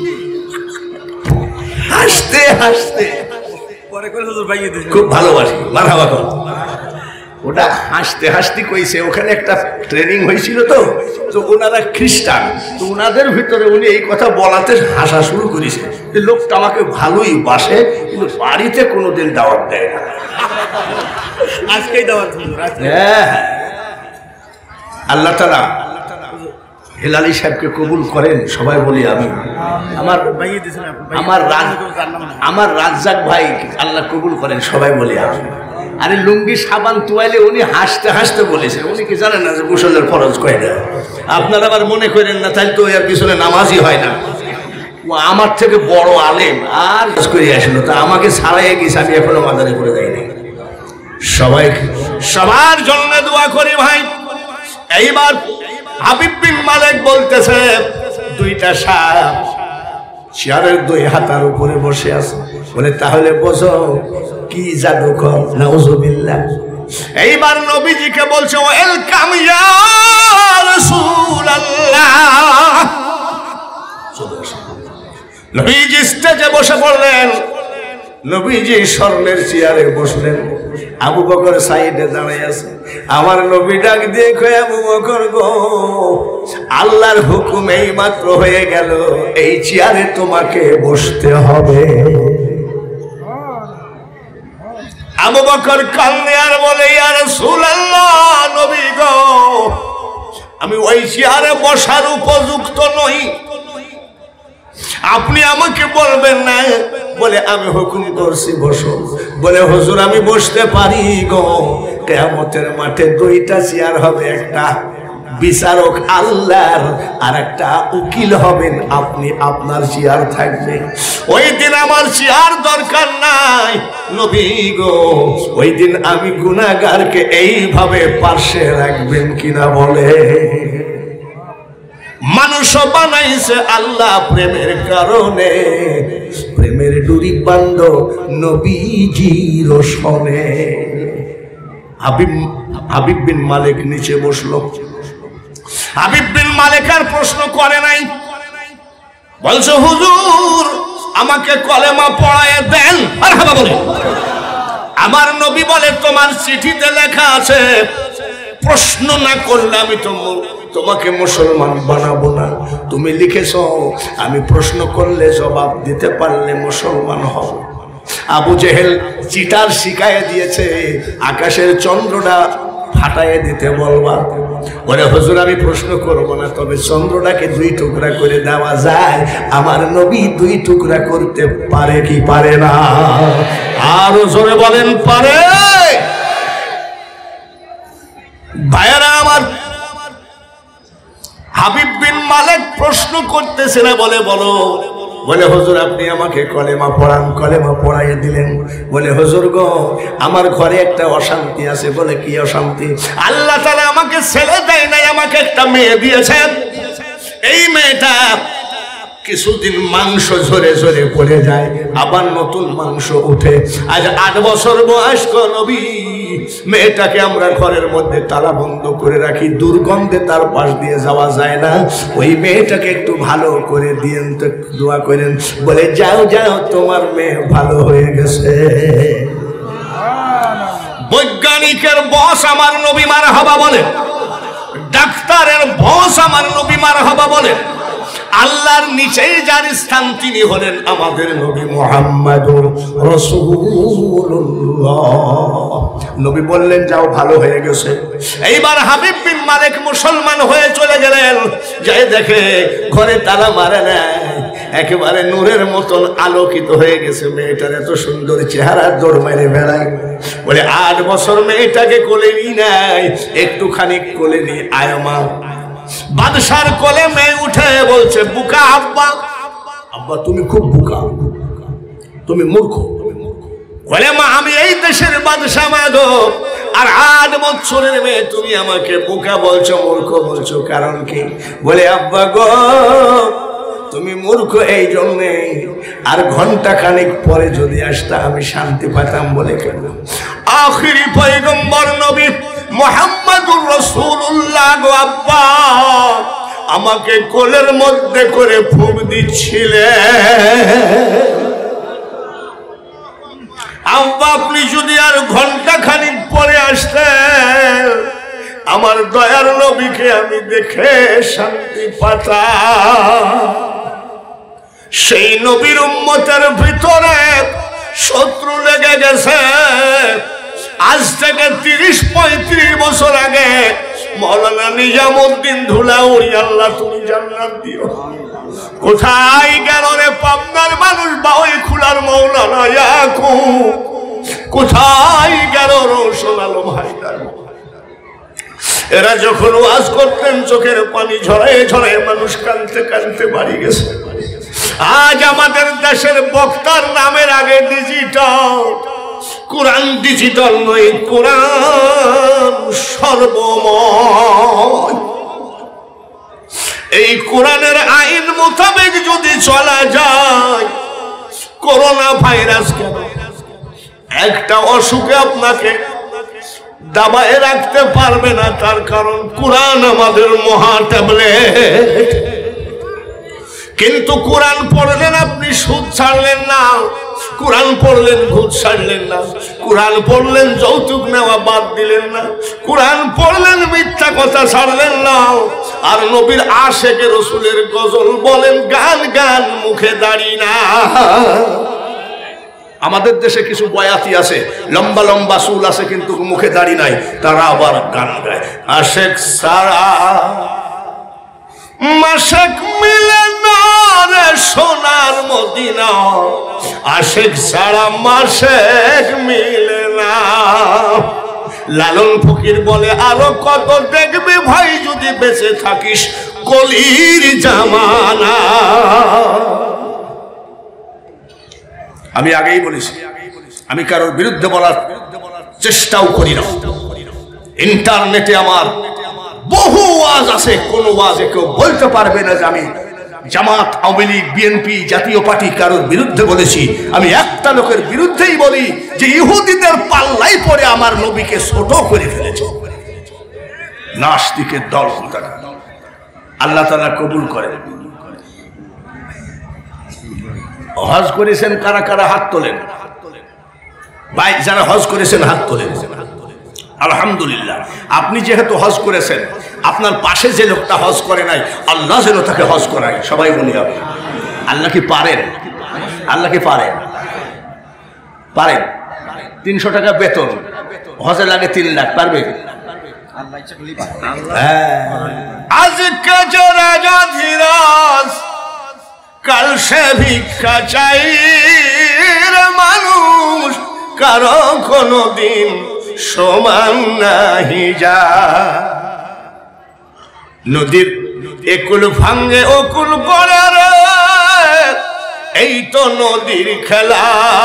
S1: হাসতে হাসতে খুব ভালোবাসি মারহাবা কম ওটা হাসতে হাসতে কইছে ওখানে একটা ট্রেনিং হয়েছিল তো তো ওনারা খ্রিস্টান তো ওনাদের ভিতরে উনি এই কথা বলাতে হাসা শুরু করেছে যে লোকটা আমাকে ভালোই বাসে কিন্তু বাড়িতে কোনোদিন দাওয়াত দেয় না আজকেই দাওয়াত হ্যাঁ আল্লাহ তাআলা হেলালি সাহেবকে কবুল করেন সবাই বলি আমি আমার আমার আমার রাজ্জাক ভাই আল্লাহ কবুল করেন সবাই বলি আমি আরে লুঙ্গি সাবান তোয়াইলে উনি হাসতে হাসতে বলেছেন উনি কি জানেন না যে গোসলের ফরজ কয়টা আপনারা আবার মনে করেন না তাহলে তো এর পিছনে নামাজই হয় না ও আমার থেকে বড় আলেম আর করে আসলো তা আমাকে ছাড়াইয়ে গেছে আমি এখনো মাদারে করে যাইনি সবাই সবার জন্য দোয়া করি ভাই এইবার হাবিব বিন মালিক বলতেছে দুইটা সাপ চেয়ারের দুই হাতার উপরে বসে আছে বলে তাহলে বসো কি জাদু কর নাউজুবিল্লাহ এইবার নবীজিকে বলছে ওয়েলকাম ইয়া রাসূলুল্লাহ নবীজি স্টেজে বসে পড়লেন নবীজি স্বর্ণের চেয়ারে বসলেন আবু বকর সাইডে দাঁড়িয়ে আছে আমার নবী ডাক দিয়ে কয় আবু বকর গো আল্লাহর হুকুম এই মাত্র হয়ে গেল এই চেয়ারে তোমাকে বসতে হবে আবু বকর কান্দে আর বলে ইয়া রাসূলুল্লাহ নবী গো আমি ওই চেয়ারে বসার উপযুক্ত নই আপনি আমাকে বলবেন না বলে আমি হুকুম করছি বসো বলে হুজুর আমি বসতে পারি গো কিয়ামতের মাঠে দুইটা চেয়ার হবে একটা বিচারক আল্লাহর আর একটা উকিল হবেন আপনি আপনার চেয়ার থাকবে ওই দিন আমার চেয়ার দরকার নাই নবী গো ওই দিন আমি গুনাহগারকে এইভাবে পাশে রাখবেন কিনা বলে মানুষ বানাইছে আল্লাহ প্রেমের কারণে প্রেমের ডুরি বান্ধ নবীজির সনে হাবিব হাবিব বিন মালিক নিচে বসলো হাবিব বিন মালিক আর প্রশ্ন করে নাই বলছে হুজুর আমাকে কলেমা পড়ায় দেন মারহাবা বলে আমার নবী বলে তোমার চিঠিতে লেখা আছে প্রশ্ন না করলে আমি তো তোমাকে মুসলমান বানাবো না তুমি লিখেছ আমি প্রশ্ন করলে জবাব দিতে পারলে মুসলমান হব আবু জেহেল চিটার শিখাইয়ে দিয়েছে আকাশের চন্দ্রটা ফাটাইয়ে দিতে বলবা বলে হুজুর আমি প্রশ্ন করব না তবে চন্দ্রটাকে দুই টুকরা করে দেওয়া যায় আমার নবী দুই টুকরা করতে পারে কি পারে না আরো জোরে বলেন পারে ভাইরা আমার হাবিব বিন মালিক প্রশ্ন করতেছে না বলে বলো বলে হুজুর আপনি আমাকে কলেমা পড়ান কলেমা পড়াইয়ে দিলেন বলে হুজুর গো আমার ঘরে একটা অশান্তি আছে বলে কি অশান্তি আল্লাহ তাআলা আমাকে ছেলে দেয় নাই আমাকে একটা মেয়ে দিয়েছেন এই মেয়েটা কিছুদিন মাংস ঝরে ঝরে পড়ে যায় আবার নতুন মাংস উঠে আজ আট বছর বয়স গো নবী মেয়েটাকে আমরা ঘরের মধ্যে তালা বন্ধ করে রাখি দুর্গন্ধে তার পাশ দিয়ে যাওয়া যায় না ওই মেয়েটাকে একটু ভালো করে দিয়েন তো দোয়া করেন বলে যাও যাও তোমার মেয়ে ভালো হয়ে গেছে বৈজ্ঞানিকের বস আমার নবী মারহাবা বলে ডাক্তারের বস আমার নবী মারহাবা বলে আল্লাহর নিচেই যার স্থান তিনি হলেন আমাদের নবী মুহাম্মদুর রাসূলুল্লাহ নবী বললেন যাও ভালো হয়ে গেছে এইবার হাবিব বিন মালিক মুসলমান হয়ে চলে গেলেন যাই দেখে ঘরে তালা মারে নাই একেবারে নূরের মতন আলোকিত হয়ে গেছে মেয়েটার এত সুন্দর চেহারা দৌড় মেরে বেড়ায় বলে আট বছর মেয়েটাকে কোলে নি নাই একটুখানি কোলে নি আয়মা বাদশার কোলে মেয়ে উঠে বলছে বুকা আব্বা আব্বা তুমি খুব বুকা তুমি মূর্খ বলে মা আমি এই দেশের বাদশা মা গো আর আট বছরের মেয়ে তুমি আমাকে বুকা বলছো মূর্খ বলছো কারণ কি বলে আব্বা গো তুমি মূর্খ এই জন্যে, আর ঘন্টা খানিক পরে যদি আসতা আমি শান্তি পেতাম বলে কেন? আখিরি পয়গম্বর নবী মুহাম্মদুর রাসূলুল্লাহ গো আব্বা আমাকে কোলের মধ্যে করে ফুঁক দিচ্ছিলেন। আব্বা আপনি যদি আর ঘন্টা খানিক পরে আসতেন আমার দয়ার নবীকে আমি দেখে শান্তি পাতাম। সেই নবীর উম্মতের ভিতরে শত্রু লেগে গেছে। আজ থেকে তিরিশ পঁয়ত্রিশ বছর আগে মৌলানা নিজামুদ্দিন ধুলাউড়ি আল্লাহ তুমি জান্নাত দিও, কোথায় গেল রে পাবনার মানুষ? বাউই খুলার মৌলানা ইয়াকুব কোথায় গেল? রওশন আলম হায়দার এরা যখন ওয়াজ করতেন চোখের পানি ঝরায় ঝরায় মানুষ কাঁদতে কাঁদতে বাড়ি গেছে। আজ আমাদের দেশের বক্তার নামের আগে ডিজিটাল, কোরআন ডিজিটাল নয়, কোরআন সর্বময়। এই কোরআনের আইন মোতাবেক যদি চলা যায়, করোনা ভাইরাস কেন একটা অসুখে আপনাকে দাবায় রাখতে পারবে না, তার কারণ কোরআন আমাদের মহা ট্যাবলেট। কিন্তু কোরআন পড়লেন আপনি সুদ ছাড়লেন না, কোরআন পড়লেন ঘুষ ছাড়লেন না, কোরআন পড়লেন যৌতুক নেওয়া বাদ দিলেন না, কোরআন পড়লেন মিথ্যা কথা ছাড়লেন না। আর নবীর আশেকে রসুলের গজল বলেন, গান গান মুখে দাড়ি না। আমাদের দেশে কিছু বয়াতি আছে, লম্বা লম্বা চুল আছে কিন্তু মুখে দাড়ি নাই, তারা আবার গান গায়। আশেক সারা মাশেক মিলে না রে সোনার মদিনা, আশেক সারা মাশেক মিলে না। লালন ফকির বলে আরো কত দেখবি ভাই যদি বেঁচে থাকিস কলির জামানা। আমি আগেই বলেছি আমি কারোর বিরুদ্ধে বলার চেষ্টাও করি না। ইন্টারনেটে আমার বহু ওয়াজ আছে, কোন ওয়াজে কেউ বলতে পারবে না যে আমি জামাত, আওয়ামী লীগ, বিএনপি, জাতীয় পার্টি কারোর বিরুদ্ধে বলেছি। আমি একটা লোকের বিরুদ্ধেই বলি যে ইহুদিদের পাল্লাই পড়ে আমার নবীকে ছোট করে ফেলেছে। নাস্তিকের দল কোথাকার। আল্লাহ তাআলা কবুল করেন। হজ করেছেন কারা কারা হাত তোলেন ভাই, যারা হজ করেছেন হাত তোলেন। আলহামদুলিল্লাহ। আপনি যেহেতু হজ করেছেন, আপনার পাশে যে লোকটা হজ করে নাই আল্লাহ যেন তাকে হজ করায়। সবাই বলি আমি আল্লাহ কি পারেন? আল্লাহ কি পারেন? পারেন। তিনশো টাকা বেতন, হজে লাগে তিন লাখ, পারবে? আজকে যে রাজা ধীরাজ কাল সে ভিক্ষা চাই মানুষ, কারো কোনো দিন সমান নাহি যা। নদীর একুল ভাঙ্গে অকুল গড়ে রে, এই তো নদীর খেলা।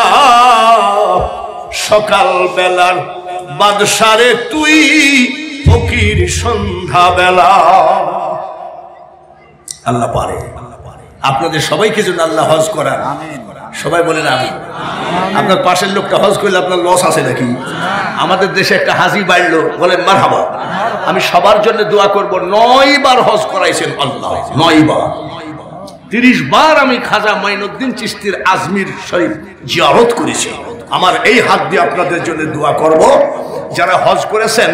S1: সকাল বেলার বাদশারে তুই ফকির সন্ধ্যা বেলা। আল্লাহ পারে। আপনাদের সবাইকে যেন আল্লাহ হজ করান। সবাই বলেন আমি। আপনার পাশের লোকটা হজ করলে আপনার লস আছে নাকি? আমাদের দেশে একটা হাজি বাড়লো, বলেন মারহাবা। আমি সবার জন্য দোয়া করব। নয় বার হজ করাইছেন আল্লাহ, নয় বার। তিরিশ বার আমি খাজা মাইনুদ্দিন চিশতির আজমির শরীফ জিয়ারত করেছি। আমার এই হাত দিয়ে আপনাদের জন্য দোয়া করব যারা হজ করেছেন।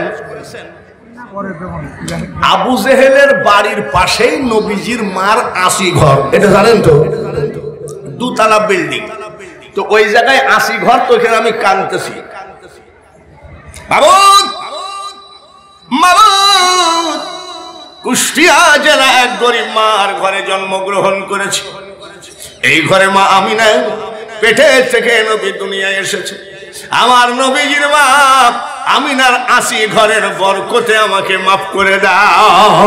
S1: আবু জেহেলের বাড়ির পাশেই নবীজির মার আশি ঘর, এটা জানেন তো? দুতলা বিল্ডিং। তো ওই জায়গায় আশি ঘর, তো এখানে আমি কাঁদতেছি। কুষ্টিয়া জেলা এক গরিব মার ঘরে জন্মগ্রহণ করেছে। এই ঘরে মা আমিনা পেটে থেকে নবী দুনিয়ায় এসেছে। আমার নবীজির মা আমিনার আশি ঘরের বরকতে আমাকে মাফ করে দাও।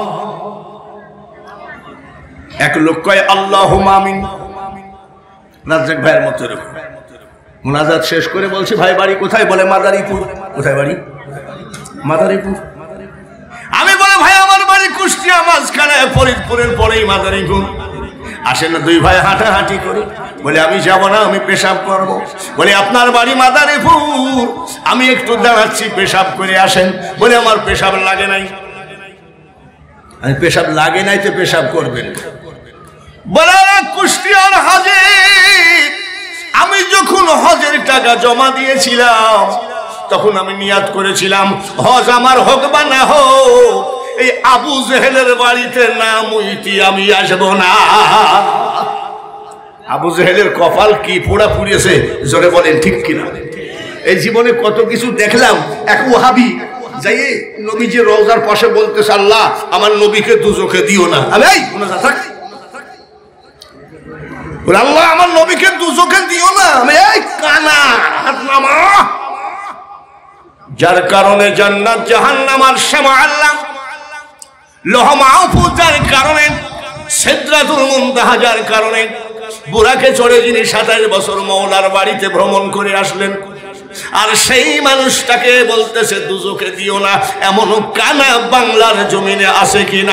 S1: এক লোক কয় আল্লাহুম্মা আমিন। রাজ্জাক ভাইয়ের মতো এরকম মুনাজাত শেষ করে বলছি, ভাই বাড়ি কোথায়? বলে মাদারীপুর। কোথায় বাড়ি? মাদারীপুর। আমি বলে ভাই আমার বাড়ি কুষ্টিয়া মাঝখানে, ফরিদপুরের পরেই মাদারীপুর। আসেন না দুই ভাই হাঁটাহাঁটি করে। বলে আমি যাব না, আমি পেশাব করব। বলে আপনার বাড়ি মাদারীপুর, আমি একটু দাঁড়াচ্ছি, পেশাব করে আসেন। বলে আমার পেশাব লাগে নাই। আমি পেশাব লাগে নাই তো পেশাব করবেন? বলে কুষ্টিয়ার হাজে আমি যখন হজের টাকা জমা দিয়েছিলাম তখন আমি নিয়াত করেছিলাম হজ আমার হোক বা না হোক এই আবু জেহেলের বাড়িতে না মুইতি আমি আসবো না। আবু জেহেলের কপাল কি পোড়া পুড়িয়েছে, জোরে বলেন ঠিক কিনা? এই জীবনে কত কিছু দেখলাম। এক ওয়াহাবি যাই নবীজির রওজার পাশে বলতেছে, আল্লাহ আমার নবীকে দুজকে দিও না। আল্লাহ আমার নবীকে দুজকে দিও না। আমি এই কানা হাত নামা, যার কারণে জান্নাত জাহান্নাম আর শামা আল্লাহ লৌহ মাহফুজ, যার কারণে সিদরাতুল মুনতাহা, যার কারণে বুরাকে চড়ে যিনি সাতাশ বছর মওলার বাড়িতে ভ্রমণ করে আসলেন, আর সেই মানুষটাকে বলতেছে দুজকে দিও না। এমনও কানা বাংলার জমিনে আছে কিনা?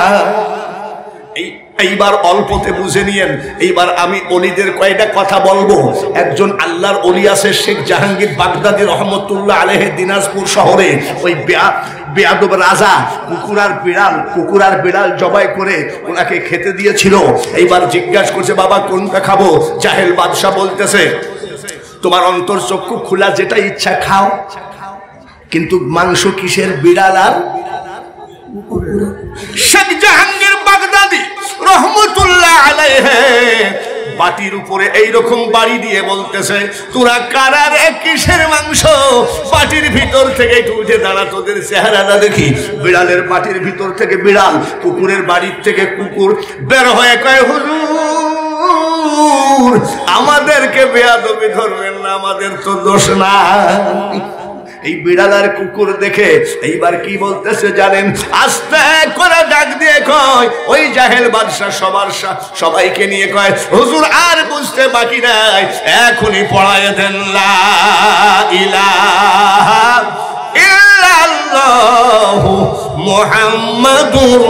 S1: এইবার অল্পতে বুঝে নিয়েন। এইবার আমি অলিদের কয়টা কথা বলবো। একজন আল্লাহর অলি আছে শেখ জাহাঙ্গীর বাগদাদি রহমতুল্লাহ আলাইহি, দিনাজপুর শহরে। ওই বেয়াদব রাজা কুকুরার বিড়াল কুকুরার বিড়াল জবাই করে ওনাকে খেতে দিয়েছিল। এইবার জিজ্ঞাসা করছে, বাবা কোনটা খাবো? জাহেল বাদশাহ বলতেছে, তোমার অন্তর চক্ষু খোলা, যেটা ইচ্ছা খাও, কিন্তু মাংস কিসের? বিড়াল আর শেখ জাহাঙ্গীর বাগদাদি রহমতুল্লাহ আলাইহি বাটির উপরে এইরকম বাড়ি দিয়ে বলতেছে, তোরা কারার এক কিসের মাংস? বাটির ভিতর থেকে একটু উঠে দাঁড়া, তোদের চেহারাটা দেখি। বিড়ালের বাটির ভিতর থেকে বিড়াল, কুকুরের বাড়ির থেকে কুকুর বের হয়ে কয়, হুজুর আমাদেরকে বেয়াদবি ধরবেন না, আমাদের তো দোষ না। এই বিড়াল আর কুকুর দেখে এইবার কি বলতেছে জানেন? আস্তে করে ডাক দিয়ে কয়, ওই জাহেল বাদশাহ সবার সবাইকে নিয়ে কয়, হুজুর আর বুঝতে বাকি নাই, এখনই পড়ায় দেন লা ইলাহা ইল্লাল্লাহু মুহাম্মাদুর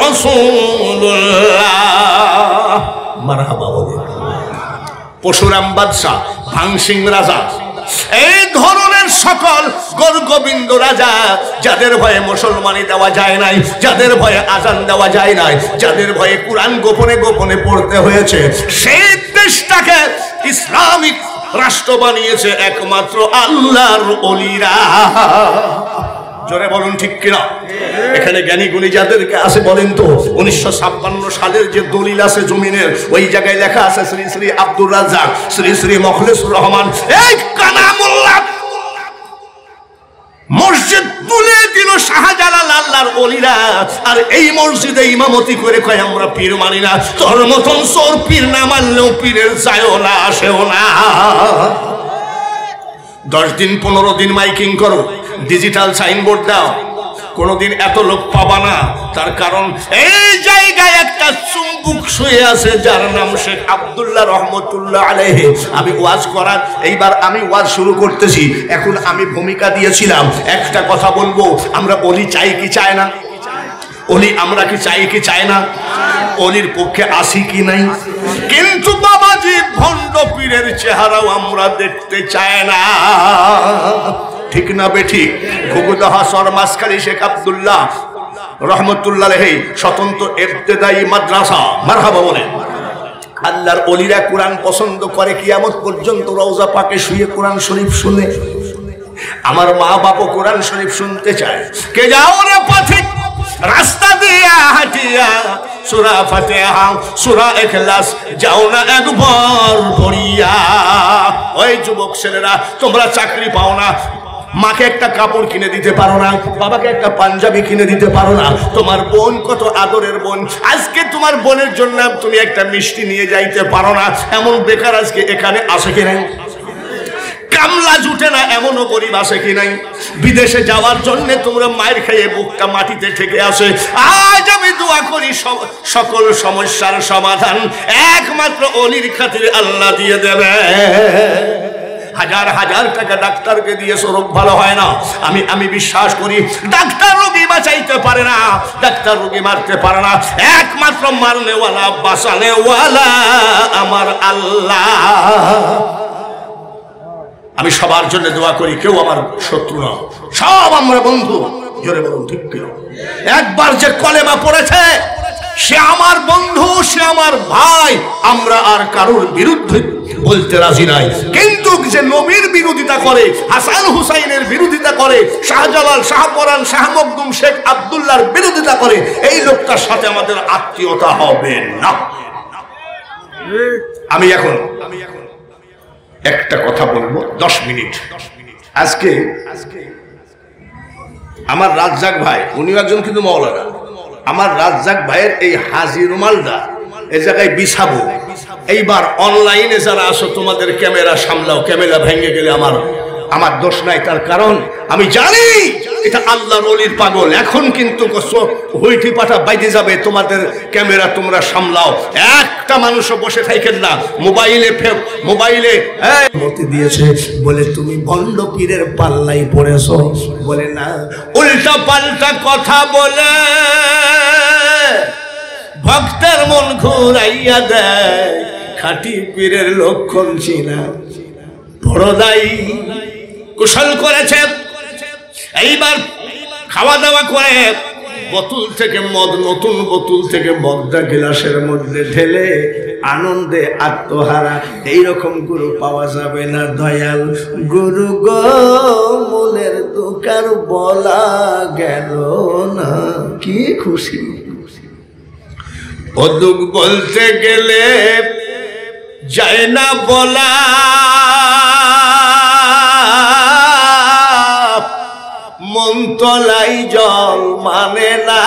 S1: রাসূলুল্লাহ। মারহাবা বলে। পরশুরাম বাদশাহ, ভাংসিং রাজা, এই ধরনের সকল গর্গবিন্দ রাজা, যাদের ভয়ে মুসলমানি দেওয়া যায় নাই, যাদের ভয়ে আজান দেওয়া যায় নাই, যাদের ভয়ে কোরআন গোপনে গোপনে পড়তে হয়েছে, সেই দেশটাকে ইসলামিক রাষ্ট্র বানিয়েছে একমাত্র আল্লাহর ওলিরা। জোরে বলুন ঠিক কিনা? এখানে জ্ঞানী গুণী যাদেরকে আছে বলেন তো, উনিশশো ছাপ্পান্ন সালের যে দলিল আছে জমিনের, ওই জায়গায় লেখা আছে শ্রী শ্রী আব্দুর রাজ্জাক, শ্রী শ্রী মুখলিসুর রহমান। এই কানামুল্লাহ মসজিদ তুলে দিল শাহজালাল আল্লাহর ওলিরা, আর এই মসজিদে ইমামতি করে কয় আমরা পীর মানি না। তোর মতন চোর পীর না মানলেও পীরের যায়ও না আসেও না। দশ দিন পনেরো দিন মাইকিং করো, ডিজিটাল সাইনবোর্ড দাও, কোনদিন এত লোক পাবা না। তার কারণ এই জায়গায় একটা চুম্বুক শুয়ে আছে যার নাম শেখ আব্দুল্লাহ রহমতুল্লাহ আলাইহি। আমি ওয়াজ করার এইবার আমি ওয়াজ শুরু করতেছি। এখন আমি ভূমিকা দিয়েছিলাম, একটা কথা বলবো, আমরা অলি চাই কি চাই না? অলি আমরা কি চাই কি চাই না? অলির পক্ষে আসি কি নাই? কিন্তু বাবাজি ভণ্ড পীরের চেহারাও আমরা দেখতে চাই না, ঠিক না বেঠিক? ঘুঘুদহা সরমাসখালী শেখ আব্দুল্লাহ রহমতুল্লাহ আলাইহি স্বতন্ত্র ইবতেদায়ী মাদ্রাসা। মারহাবা বলে। আল্লাহর ওলিরা কোরআন পছন্দ করে, কিয়ামত পর্যন্ত রওজা পাকে শুয়ে কোরআন শরীফ শুনে। আমার মা বাবা কোরআন শরীফ শুনতে চায়। কে যাও রে পথিক রাস্তা দিয়া হাঁটিয়া, সূরা ফাতিহা সূরা ইখলাস যাও না একবার পড়িয়া। ওই যুবক ছেলেরা, তোমরা চাকরি পাও না, মাকে একটা কাপড় কিনে দিতে পারো না, বাবাকে একটা পাঞ্জাবি কিনে দিতে পারো না, তোমার বোন কত আদরের বোন, আজকে তোমার বোনের জন্য তুমি একটা মিষ্টি নিয়ে যাইতে পারো না, এমন বেকার আজকে এখানে আসে কি নাই? কামলা জুটে না এমনও গরিব আছে কি নাই? বিদেশে যাওয়ার জন্য তোমরা মায়ের খেয়ে বুকটা মাটিতে ঠেকে আসে। আজ আমি দোয়া করি সকল সমস্যার সমাধান একমাত্র অলির খাতিরে আল্লাহ দিয়ে দেবে। হাজার হাজার টাকা ডাক্তারকে দিয়ে রোগ ভালো হয় না। আমি আমি বিশ্বাস করি ডাক্তার রোগী বাঁচাইতে পারে না, ডাক্তার রোগী মারতে পারে না, একমাত্র মারনেওয়ালা বাঁচানেওয়ালা আমার আল্লাহ। আমি সবার জন্য দোয়া করি, কেউ আমার শত্রু না, সব আমরা বন্ধু। জোরে বলুন ঠিক কিনা? একবার যে কলেমা পড়েছে সে আমার বন্ধু, সে আমার ভাই। আমরা আর কারোর বিরুদ্ধে বলতে রাজি নাই, কিন্তু যে নবীর বিরোধিতা করে, হাসান হুসাইনের বিরোধিতা করে, শাহজালাল, শাহপরান, শাহ মখদুম, শেখ আব্দুল্লাহর বিরোধিতা করে, এই লোকটার সাথে আমাদের আত্মীয়তা হবে না। আমি এখন আমি এখন একটা কথা বলবো, দশ মিনিট। আজকে আমার রাজ্জাক ভাই, উনি একজন কিন্তু মওলানা, আমার রাজ্জাক ভাইয়ের এই হাজি রুমালটা এই জায়গায় বিছাবো। এইবার অনলাইনে যারা আসো তোমাদের ক্যামেরা সামলাও, ক্যামেরা ভেঙে গেলে আমার আমার দোষ নাই। তার কারণ আমি জানি এটা আল্লাহর ওলির পাগল। এখন কিন্তু হুইটি পাটা বাইতে যাবে, তোমাদের ক্যামেরা তোমরা সামলাও। একটা মানুষও বসে থাকেন না, মোবাইলে মোবাইলে মতি দিয়েছে বলে তুমি ভণ্ড পীরের পাল্লাই পড়েছো, বলে না, উল্টা পাল্টা কথা বলে ভক্তের মন ঘুরাইয়া দেয়। খাঁটি পীরের লক্ষণ চিনা বড় দায়ী। কুশল করেছে, এইবার খাওয়া দাওয়া করে বোতল থেকে মদ, নতুন বোতল থেকে মদটা গ্লাসের মধ্যে ঢেলে আনন্দে আত্মহারা। এইরকম গুরু পাওয়া যাবে না দয়াল। গুরু গো মনের দোকার বলা গেল না, কি খুশি। অদুক বলতে গেলে যায় না বলা, মন তলাই জল মানে না।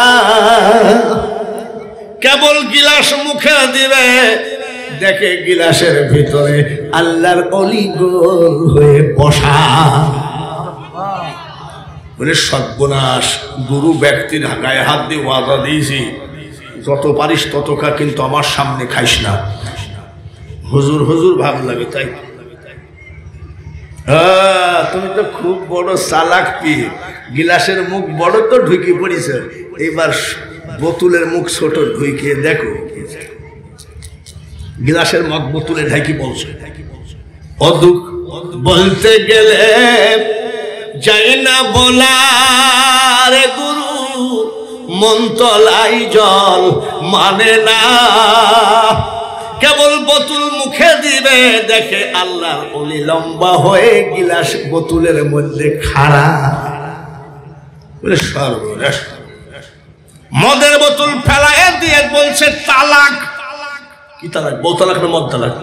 S1: কেবল গিলাস মুখে দিবে, দেখে গিলাসের ভিতরে আল্লাহর অলি গোল হয়ে বসা। বলে সর্বনাশ, গুরু ব্যক্তির গায়ে হাত দিয়ে ওয়াদা দিয়েছি, যত পারিস তত খা, কিন্তু আমার সামনে খাইস না। হুজুর হুজুর ভাব লাগে, তাই তুমি তো খুব বড় চালাক পীর, গিলাসের মুখ বড় তো ঢুকে পড়িস, এইবার বোতলের মুখ ছোট ঢুকে দেখো। গিলাসের মগ বোতলে ঢাকি বলছে। অদুক বলতে গেলে যায় না বলা রে গুরু, মন তলাই জল মানে না। কেবল বোতল মুখে দিবে, দেখে আল্লাহ ওলি লম্বা হয়ে গিলাস বোতলের মধ্যে খাড়া। বলে সর্বনাশ, মদের বোতল ফেলায় দিয়ে বলছে তালাক। কি তালাক? বউ তালাক না মদ তালাক?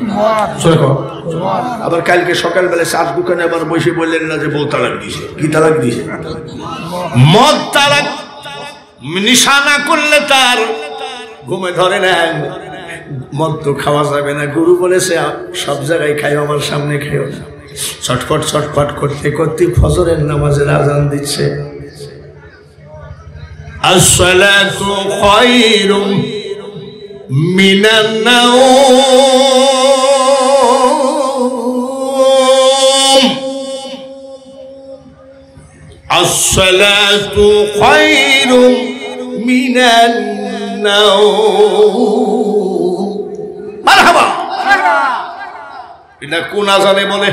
S1: আবার কালকে সকালবেলা চার দোকানে আবার বসে বললেন না যে বউ তালাক দিয়েছে। কি তালাক দিয়েছে? মদ তালাক। নিশানা করলে তার ঘুমে ধরে না, মদ তো খাওয়া যাবে না। গুরু বলেছে সব জায়গায় খাইও, আমার সামনে খাইও না। ছটফট ছটফট করতে করতে ফজরের নামাজের আজান দিচ্ছে। আসসালাতু খায়রুম মিনান নাওম, আসসালাতু খায়রুম মিনান নাওম। মারহাবা। এটা কোন আজানে বলে?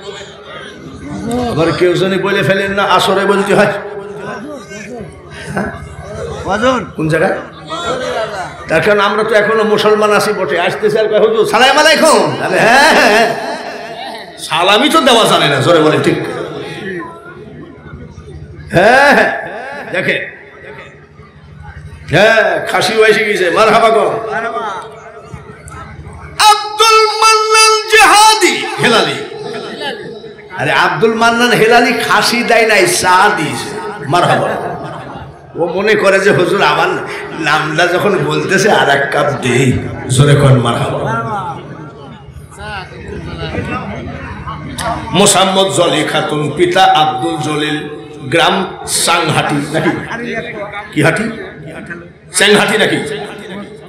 S1: আবার কেউ জানি বলে ফেলেন না আসরে বলতে হয়। কোন জায়গায়? তার কারণ আমরা তো এখনো মুসলমান আছি বটে। আসতেছে আর কয় হুজুর সালাম আলাইকুম। হ্যাঁ হ্যাঁ, সালামি তো দেওয়া জানে না, জোরে বলে ঠিক। হ্যাঁ হ্যাঁ, দেখে হ্যাঁ, খাসি এসে গেছে। মারহাবা গো। আব্দুল মান্নান জিহাদি হেলালি। আরে আব্দুল মান্নান হেলালি খাসি দেয় নাই, চা দিয়েছে। মারহাবা। ও মনে করে যে হুজুর আমার নামটা যখন বলতেছে আর এক কাপ দেই, জোরে কোন মারহাবা। মোসাম্মদ জলি খাতুন, পিতা আব্দুল জলিল, গ্রাম সাংহাটি নাকি কি হাটি? সেংহাটি নাকি?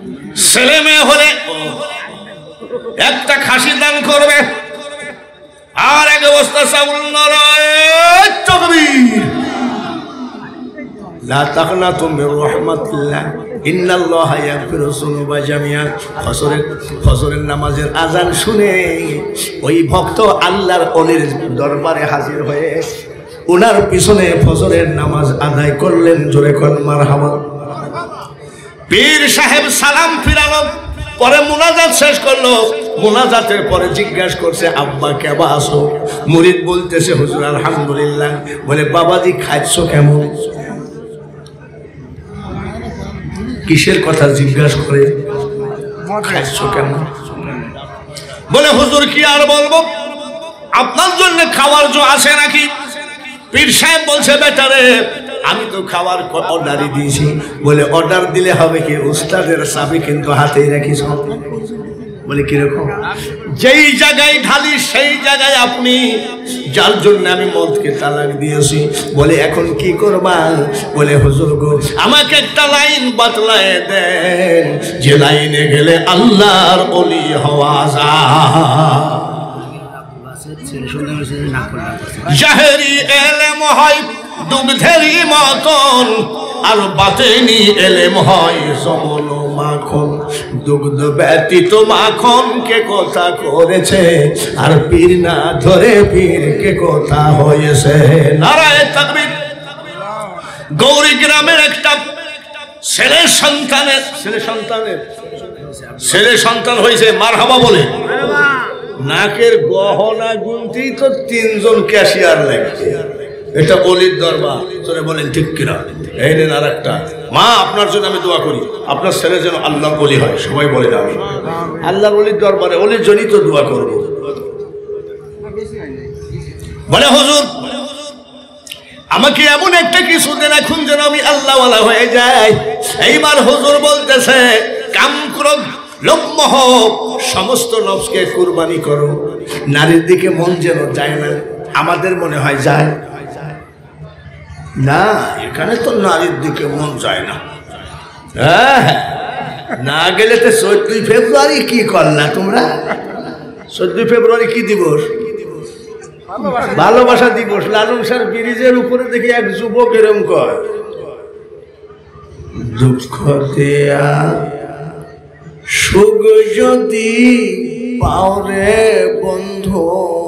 S1: ছেলে মেয়ে হলে একটা খাসি দান করবে। আর এক অবস্থা চাউল নরয় তকবীর লা তাকনাতু মির রাহমাতিল্লাহ ইন্নাল্লাহা ইয়াগফিরু যুনুবা জামিআ। ফজরের ফজরের নামাজের আজান শুনে ওই ভক্ত আল্লাহর ওলির দরবারে হাজির হয়ে ওনার পিছনে ফজরের নামাজ আদায় করলেন। জোরে কোন মারহাবা। পীর সাহেব সালাম ফিরালো, পরে মুনাজাত শেষ করলো। মুনাজাতের পরে জিজ্ঞাসা করছে আব্বা কেবা আছো? মুরিদ বলতেছে হুজুর আলহামদুলিল্লাহ। বলে বাবাজি খাইছো কেমন? কিসের কথা জিজ্ঞাসা করে? খাইছো কেমন? বলে হুজুর কি আর বলবো, আপনার জন্য খাওয়ার জো আসে নাকি? পীর সাহেব বলছে বেটারে আমি তো খাওয়ার অর্ডারই দিয়েছি। বলে অর্ডার দিলে হবে কি, উস্তাদের চাবি কিন্তু হাতেই রাখিস। বলে কিরকম? যেই জায়গায় ঢালি সেই জায়গায় আপনি, যার জন্য আমি মদকে তালাক দিয়েছি। বলে এখন কি করবা? বলে হুজুর গো আমাকে একটা লাইন বাতলায় দেন, যে লাইনে গেলে আল্লাহর ওলি হওয়া যায়। জাহেরি এলেম হয় দুগ্ধেরই মতন, আর বাতেনি এলেম হয় সমন মাখন। দুগ্ধ ব্যতীত মাখন কে কথা করেছে, আর পীর না ধরে পীর কে কথা হয়েছে। নারায়ে তাকবীর। গৌরী গ্রামের একটা ছেলে সন্তানের ছেলে সন্তানের ছেলে সন্তান হয়েছে, মারহাবা বলে। নাকের গহনা গুনতেই তো তিনজন ক্যাশিয়ার লাগছে। এটা অলির দরবার, তোরে বলেন ঠিক কিনা? এই নেন আর একটা। মা আপনার জন্য আমি দোয়া করি, আপনার ছেলে যেন আল্লাহ বলি হয়। সবাই বলে না আল্লাহ অলির দরবারে অলির জন্যই তো দোয়া করবো। বলে হুজুর আমাকে এমন একটা কিছু দেন এখন যেন আমি আল্লাহওয়ালা হয়ে যাই। এইবার হুজুর বলতেছে কাম ক্রোধ লোভ মোহ সমস্ত নফসকে কুরবানি করো। নারীর দিকে মন যেন যায় না। আমাদের মনে হয় যায় না, এখানে তো নারীর দিকে মন যায় না। হ্যাঁ না গেলে তো চোদ্দই ফেব্রুয়ারি কি করলা তোমরা? চোদ্দই ফেব্রুয়ারি কি দিবস? ভালোবাসা দিবস। লালন সার ব্রিজের উপরে দেখি এক যুবক এরম কয়, দুঃখ দেয়া সুখ যদি পাওরে বন্ধু,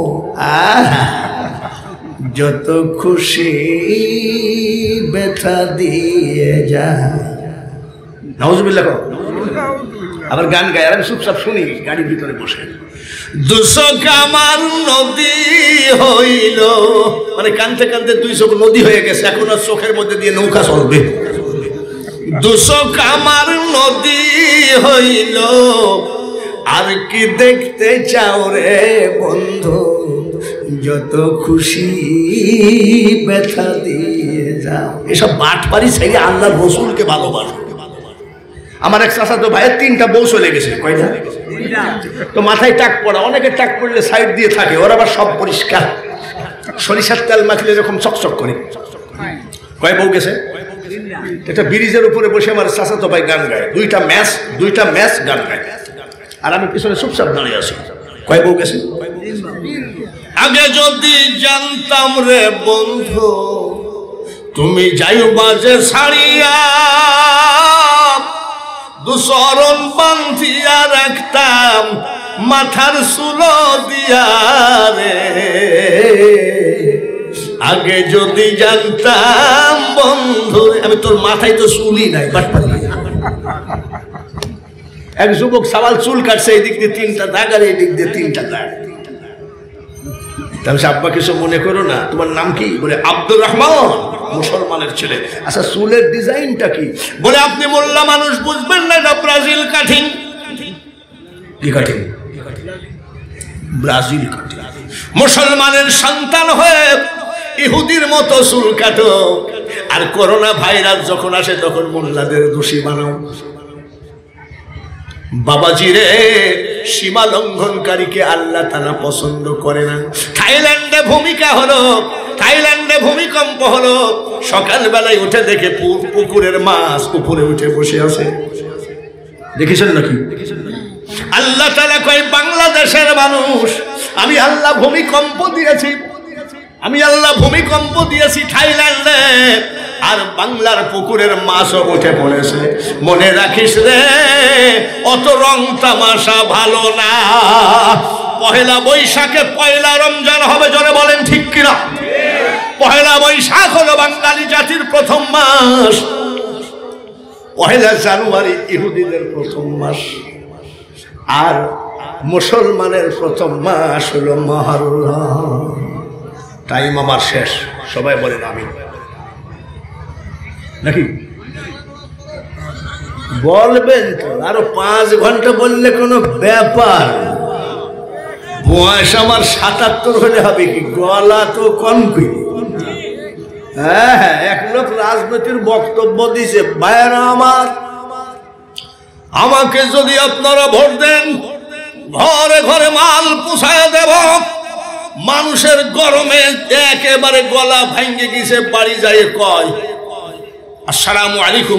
S1: যত খুশি ব্যথা দিয়ে যা। নাউজুবিল্লাহ। আবার গান গায়, আর আমি চুপচাপ শুনি গাড়ির ভিতরে বসে। দুশো কামার নদী হইল, মানে কানতে কানতে দুই চোখ নদী হয়ে গেছে, এখন আর চোখের মধ্যে দিয়ে নৌকা চলবে। দুশো কামার নদী হইল, আর কি দেখতে চাও রে বন্ধু, যত খুশি ব্যথা দিয়ে যাও। এসব বাটপারি ছেড়ে আল্লাহ রসুলকে ভালোবাসো। আমার এক চাচা তো ভাইয়ের তিনটা বউ চলে গেছে। কয়টা? তো মাথায় টাক পড়া, অনেকে টাক পড়লে সাইড দিয়ে থাকে, ওরা আবার সব পরিষ্কার। সরিষার তেল মাখলে এরকম চকচক করে। কয় বউ গেছে? এটা ব্রিজের উপরে বসে আমার চাচা তো ভাই গান গায়, দুইটা ম্যাচ দুইটা ম্যাচ গান গায়, আর আমি পিছনে চুপচাপ দাঁড়িয়ে আছি। কয় বউ গেছে? আগে যদি জানতাম রে বন্ধু তুমি যাইও বাজে ছাড়িয়া, দুসরণ বান্ধিয়া রাখতাম মাথার চুলো দিয়া রে। আগে যদি জানতাম বন্ধু, আমি তোর মাথায় তো চুলই নাই। এক যুবক সাবাল চুল কাটছে, এই দিক দিয়ে তিনটা দাগ আর এই দিক দিয়ে তিনটা দাগ। তাহলে আব্বা কিছু মনে করো না, তোমার নাম কি? বলে আব্দুর রহমান, মুসলমানের ছেলে। আচ্ছা চুলের ডিজাইনটা কি? বলে আপনি মোল্লা মানুষ বুঝবেন না, এটা ব্রাজিল কাটিং। কি কাটিং? Brazil cutting. মুসলমানের সন্তান হয়ে ইহুদির মতো চুল কাটো, আর করোনা ভাইরাস যখন আসে তখন মোল্লাদের দোষী বানাও। বাবাজি রে, সীমা লঙ্ঘনকারীকে আল্লাহ তাআলা পছন্দ করে না। থাইল্যান্ডে ভূমিকা হলো, থাইল্যান্ডে ভূমিকম্প হলো, সকালবেলায় উঠে দেখে পুকুরের মাছ উপরে উঠে বসে আছে। দেখেছেন নাকি? আল্লাহ তাআলা কয় বাংলাদেশের মানুষ আমি আল্লাহ ভূমিকম্প দিয়েছি, আমি আল্লাহ ভূমিকম্প দিয়েছি থাইল্যান্ডে, আর বাংলার পুকুরের মাছও উঠে পড়েছে। মনে রাখিস রে, অত রং তামাশা ভালো না। পহেলা বৈশাখে পয়লা রমজান হবে, জোরে বলেন ঠিক কিনা? পহেলা বৈশাখ হলো বাঙালি জাতির প্রথম মাস, পহেলা জানুয়ারি ইহুদিদের প্রথম মাস, আর মুসলমানের প্রথম মাস হলো মুহররম। টাইম আমার শেষ, সবাই বলেন আমিন নাকি? বলবেন তো, আরো পাঁচ ঘন্টা বললে কোনো ব্যাপার। বয়স আমার সাতাত্তর হলে হবে কি, গলা তো কম করি। হ্যাঁ হ্যাঁ, এক লোক রাজনীতির বক্তব্য দিছে, ভাইয়েরা আমার, আমাকে যদি আপনারা ভোট দেন, ঘরে ঘরে মাল পুষায় দেব। মানুষের গরমে একেবারে গলা ভাঙ্গে গেছে, বাড়ি যায় কয় আসসালামু আলাইকুম।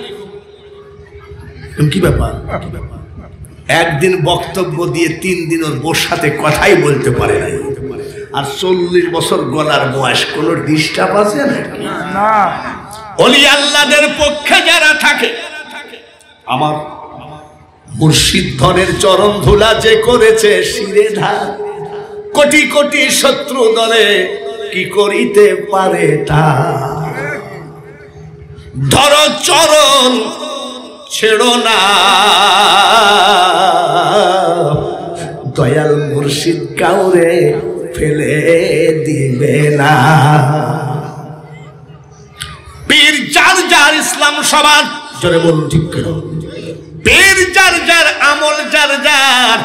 S1: কি ব্যাপার? একদিন বক্তব্য দিয়ে তিন দিন ওর বোর সাথে কথাই বলতে পারে নাই, আর চল্লিশ বছর গলার বয়স, কোন ডিস্টার্ব আছে না? ওলি আল্লাহদের পক্ষে যারা থাকে, আমার মুর্শিদ ধনের চরণ ধুলা যে করেছে শিরে ধার, কোটি কোটি শত্রু দলে কি করিতে পারে তা। ধর চরণ ছেড়ো না, দয়াল মুর্শিদ কাউরে ফেলে দিবে না। পীর যার যার, ইসলাম সবার, জোরে বলুন ঠিক করে। পীর যার যার, আমল যার যার,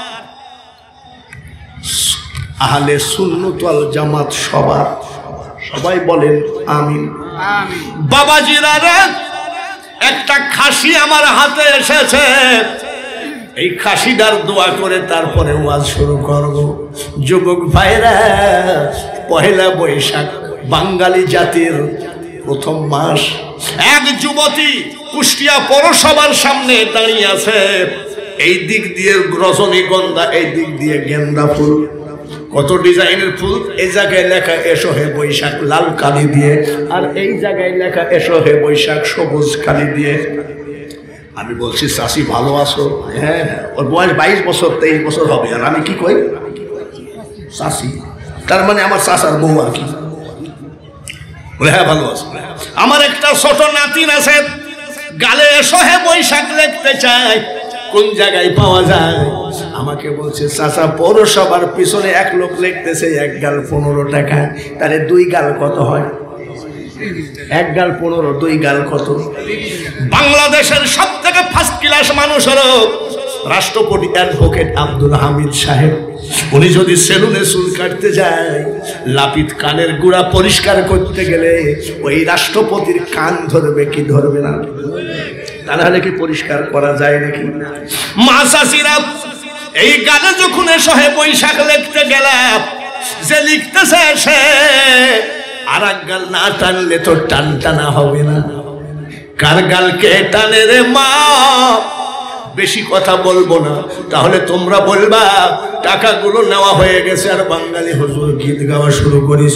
S1: আহলে সুন্নাত ওয়াল জামাত সবার, সবাই বলেন আমিন। বাবাজিরা রে, একটা খাসি আমার হাতে এসেছে, এই খাসিদার দোয়া করে তারপরে ওয়াজ শুরু করব। যুবক ভাইরা, পহেলা বৈশাখ বাঙালি জাতির প্রথম মাস। এক যুবতী কুষ্টিয়া পৌরসভার সামনে দাঁড়িয়ে আছে, এই দিক দিয়ে রজনীগন্ধা, এই দিক দিয়ে গেন্দা ফুল, কত ডিজাইনের ফুল। এই জায়গায় লেখা এসো হে বৈশাখ লাল কালি দিয়ে, আর এই জায়গায় লেখা এসো হে বৈশাখ সবুজ কালি দিয়ে। আমি বলছি চাষি ভালো আছো? হ্যাঁ, ওর বয়স বাইশ বছর তেইশ বছর হবে। আর আমি কি কই চাষি, তার মানে আমার চাষার বউ আর কি। বলে হ্যাঁ ভালো আছো। আমার একটা ছোট নাতিন আছে, গালে এসো হে বৈশাখ লিখতে চায়, কোন জায়গায় পাওয়া যায়? আমাকে বলছে চাচা পৌরসভার পিছনে এক লোক লিখতেছে এক গাল পনেরো টাকা। তাহলে দুই গাল কত হয়? এক গাল পনেরো, দুই গাল কত? বাংলাদেশের সব থেকে ফার্স্ট ক্লাস মানুষ হলো রাষ্ট্রপতি অ্যাডভোকেট আব্দুল হামিদ সাহেব। উনি যদি সেলুনে চুল কাটতে যায়, লাপিত কানের গুড়া পরিষ্কার করতে গেলে ওই রাষ্ট্রপতির কান ধরবে কি ধরবে না? তাহলে কি পরিষ্কার করা যায় নাকি? মা চাষিরা, এই গানে যখন এসো হে বৈশাখ লিখতে গেলাম, যে লিখতেছে সে আর এক গাল না টানলে তো টান টানা হবে না। কার গালকে টানে রে মা? বেশি কথা বলবো না, তাহলে তোমরা বলবা টাকাগুলো নেওয়া হয়ে গেছে আর বাঙালি হুজুর গীত গাওয়া শুরু করিস।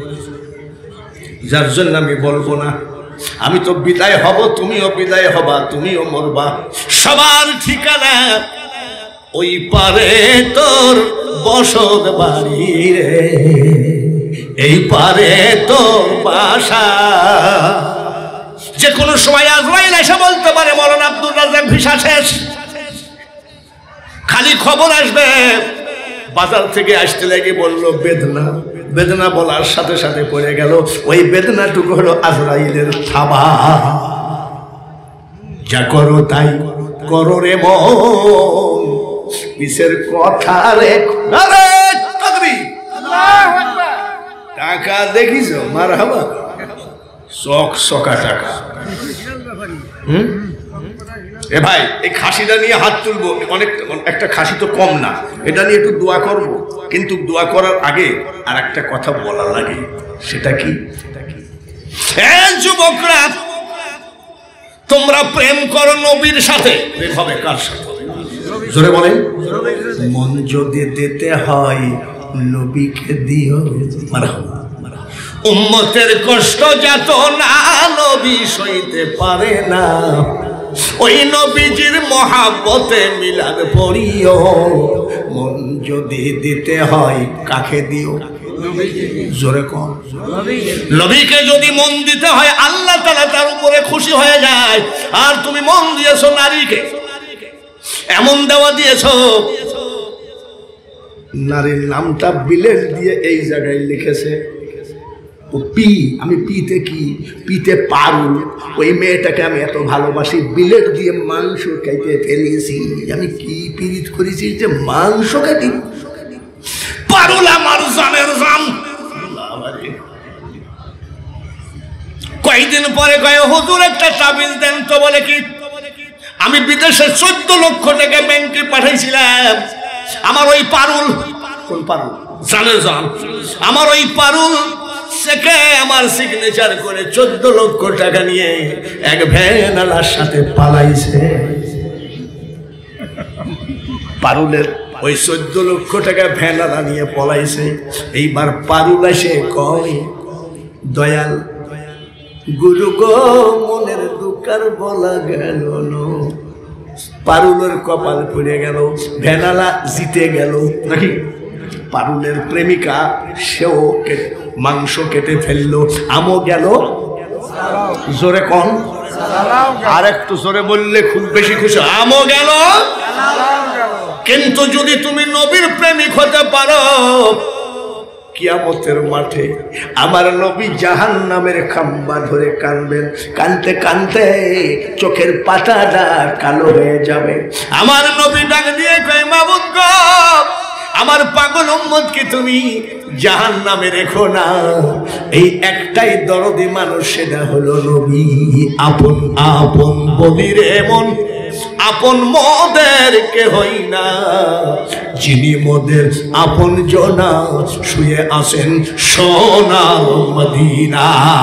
S1: যার জন্য আমি বলবো না। আমি তো বিদায় হব, তুমিও বিদায় হবা, তুমিও মরবা। সবার ঠিকানা ওই পারে তোর বসত বাড়ি রে, এই পারে তোর বাসা। যে কোনো সময় আজরাইল এসে বলতে পারে মৌলানা আব্দুর রাজ্জাক ভিসা শেষ। খালি খবর আসবে, বাজার থেকে আসতে লেগে বললো বেদনা। বেদনা বলার সাথে সাথে পড়ে গেল, ওই বেদনাটুকু হলো আজরাইলের থাবা। যা করো তাই করো রে মন, পিছের কথা রেখো। টাকা দেখিস মারহাবা, চক চকা টাকা। হুম, এ ভাই এই খাসিটা নিয়ে হাত তুলবো, অনেক একটা খাসি তো কম না, এটা নিয়ে একটু দোয়া করবো। কিন্তু দোয়া করার আগে আর একটা কথা বলা লাগে, সেটা কি? যুবকরা, তোমরা প্রেম করো নবীর সাথে। প্রেম হবে কার সাথে? জোরে বলেন, মন যদি দিতে হয় নবীকে দিও। মারহাবা। উম্মতের কষ্ট যত না নবী সইতে পারে না, ওই নবীজির মহাব্বতে মিলাদ পড়িও। মন যদি দিতে হয় কাকে দিও? জোরে কর। নবীকে যদি মন দিতে হয় আল্লাহ তাআলা তার উপরে খুশি হয়ে যায়। আর তুমি মন দিয়েছো নারীকে, এমন দেওয়া দিয়েছো, নারীর নামটা বিলেট দিয়ে এই জায়গায় লিখেছে পি। আমি পিতে কি? পিতে পারুল। ওই মেয়েটাকে আমি এত ভালোবাসি, বিলেট দিয়ে মাংস খাইতে ফেলেছি। আমি কি পীড়িত করেছি যে মাংস খাইতে? পারুল আমার জানের জান। কয়েকদিন পরে কয়ে হুজুর একটা তাবিজ দেন তো। বলে কি? আমি বিদেশে চোদ্দ লক্ষ টাকা ব্যাংকে পাঠাইছিলাম। আমার ওই পারুল, কোন পারুল? জানের জান। আমার ওই পারুল সেকে আমার সিগনেচার করে চোদ্দ লক্ষ টাকা নিয়ে এক ভ্যানালার সাথে পালাইছে। পারুলের ওই চোদ্দ লক্ষ টাকা ভ্যানালা নিয়ে পলাইছে। এইবার পারুল এসে কয়, দয়াল গুরু গো মনের দুঃখার বলা গেল। পারুলের কপাল পুড়ে গেল, ভ্যানালা জিতে গেল নাকি? পারুলের প্রেমিকা সেও মাংস কেটে ফেললো, আমও গেল। জোরে কন, আর একটু জোরে বললে খুব বেশি খুশি। আমও গেল। কিন্তু যদি তুমি নবীর প্রেমিক হতে পারো, কিয়ামতের মাঠে আমার নবী জাহান্নামের খাম্বা ধরে কাঁদবেন। কানতে কানতে চোখের পাতাটা কালো হয়ে যাবে। আমার নবী ডাক দিয়ে কয়, মাবুদ গো, আমার পাগল উম্মতকে তুমি জাহান্নামে রেখো না। এই একটাই দরদি মানুষ, সেটা হলো নবী। আপন আপন বলি রে মন, আপন মোদের কে হই না। যিনি মোদের আপন জনা, শুয়ে আসেন সোনার মদিনা।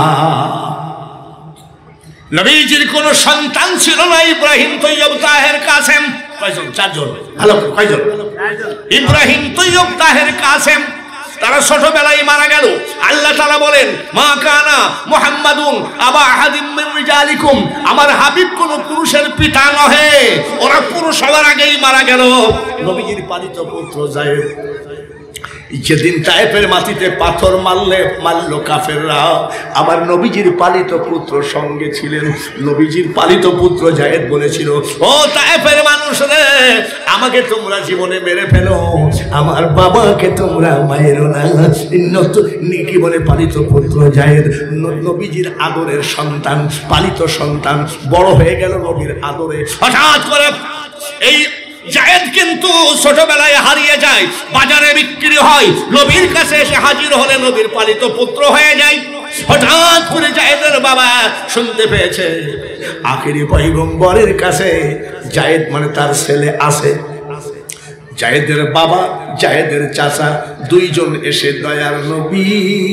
S1: নবীজির কোন সন্তান ছিল না। ইব্রাহিম তৈয়ব তাহের কাসেম কয়জন? চারজন। ভালো করে কয়জন? ইব্রাহিম তৈয়ব তাহের কাসেম, তারা ছোটবেলায় মারা গেল। আল্লাহ তাআলা বলেন, মা কানা মুহাম্মাদুন আবা আহাদিম মিন রিজালিকুম, আমার হাবিব কোন পুরুষের পিতা নহে। ওরা পুরুষ হওয়ার আগেই মারা গেল। নবীজির পালিত পুত্র যায়েদ, যেদিন তায়েফের মাটিতে পাথর মারলে মারল কাফেররা, আমার নবীজির পালিত পুত্র সঙ্গে ছিলেন। নবীজির পালিত পুত্র যায়েদ বলেছিল, ও তায়েফের মানুষ রে, আমাকে তোমরা জীবনে মেরে ফেলো, আমার বাবাকে তোমরা মায়েরো না। কি বলে? পালিত পুত্র যায়েদ নবীজির আদরের সন্তান, পালিত সন্তান, বড় হয়ে গেল নবীর আদরে। হঠাৎ করে এই যায়েদ কিন্তু ছোটবেলায় হারিয়ে যায়, বাজারে বিক্রি হয়, নবীর কাছে এসে হাজির হলে নবীর পালিত পুত্র হয়ে যায়। হঠাৎ করে যায়েদের বাবা শুনতে পেয়েছে আখিরি পয়গম্বরের কাছে যায়েদ মানে তার ছেলে আছে। যায়েদের বাবা, যায়েদের চাচা দুইজন এসে, দয়ার নবী,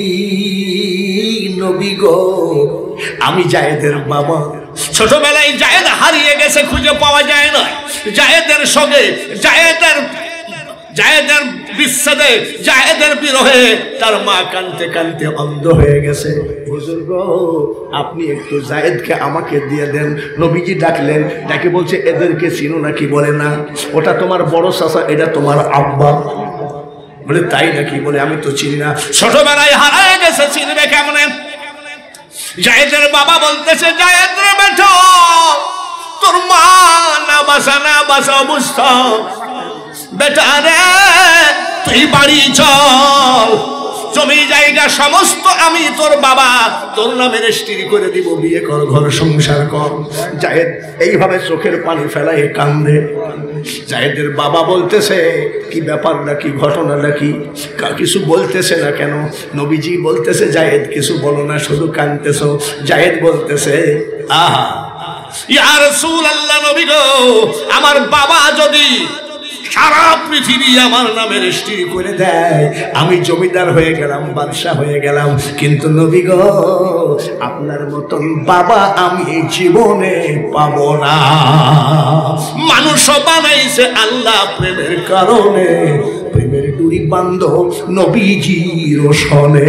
S1: নবী গো, আমি যায়েদের বাবা। ছোটবেলায় যায়েদ হারিয়ে গেছে, খুঁজে পাওয়া যায় না। যায়েদের সঙ্গে জায়েদের জায়েদের বিচ্ছেদে, জায়েদের বিরহে তার মা কাঁদতে কাঁদতে অন্ধ হয়ে গেছে। হুজুর গো, আপনি একটু জায়েদকে আমাকে দিয়ে দেন। নবীজি ডাকলেন, ডাকে বলছে, এদেরকে চিনো নাকি? বলে না, ওটা তোমার বড় চাচা, এটা তোমার আব্বা। বলে তাই নাকি? বলে আমি তো চিনি না। ছোটবেলায় হারায় গেছে, চিনবে কেমনে? জায়েদের বাবা বলতেছে, জায়েদ রে বেটো, তোর মা না বাসা না বাসা অবস্থা, বেটা রে তুই বাড়ি চল, জমি জায়গা সমস্ত আমি তোর বাবা তোর নামে রেজিস্ট্রি করে দিব, বিয়ে কর, ঘর সংসার কর। জায়েদ এইভাবে চোখের পানি ফেলায় কান্দে। জায়েদের বাবা বলতেছে, কি ব্যাপার নাকি, ঘটনা নাকি? কিছু বলতেছে না কেন? নবীজি বলতেছে, জায়েদ কিছু বলো না, শুধু কাঁদতেছো। জায়েদ বলতেছে, আহা ইয়া রাসূলুল্লাহ, নবী গো, আমার বাবা যদি সারা পৃথিবী আমার নামে রেজিস্ট্রি করে দেয়, আমি জমিদার হয়ে গেলাম, বাদশা হয়ে গেলাম। কিন্তু নবী গো, আপনার মতন বাবা আমি জীবনে পাবো না। মানুষ বানাইছে আল্লাহ প্রেমের কারণে, প্রেমের ডুরি বান্ধ নবীজির সনে।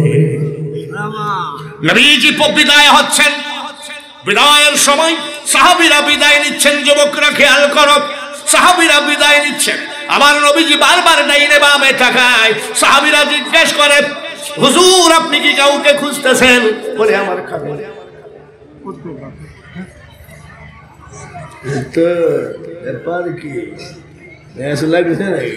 S1: নবীজি বিদায় হচ্ছেন, বিদায়ের সময় সাহাবীরা বিদায় নিচ্ছেন। যুবকরা খেয়াল করো, সাহাবীরা বিদায় নিচ্ছেন, আমার নবীজি বারবার ডাইনে বামে তাকায়। সাহাবীরা জিজ্ঞেস করে, হুজুর আপনি কি কাউকে খুঁজতেছেন? বলে আমার খাবে তো ব্যাপার কি লাগছে নাকি?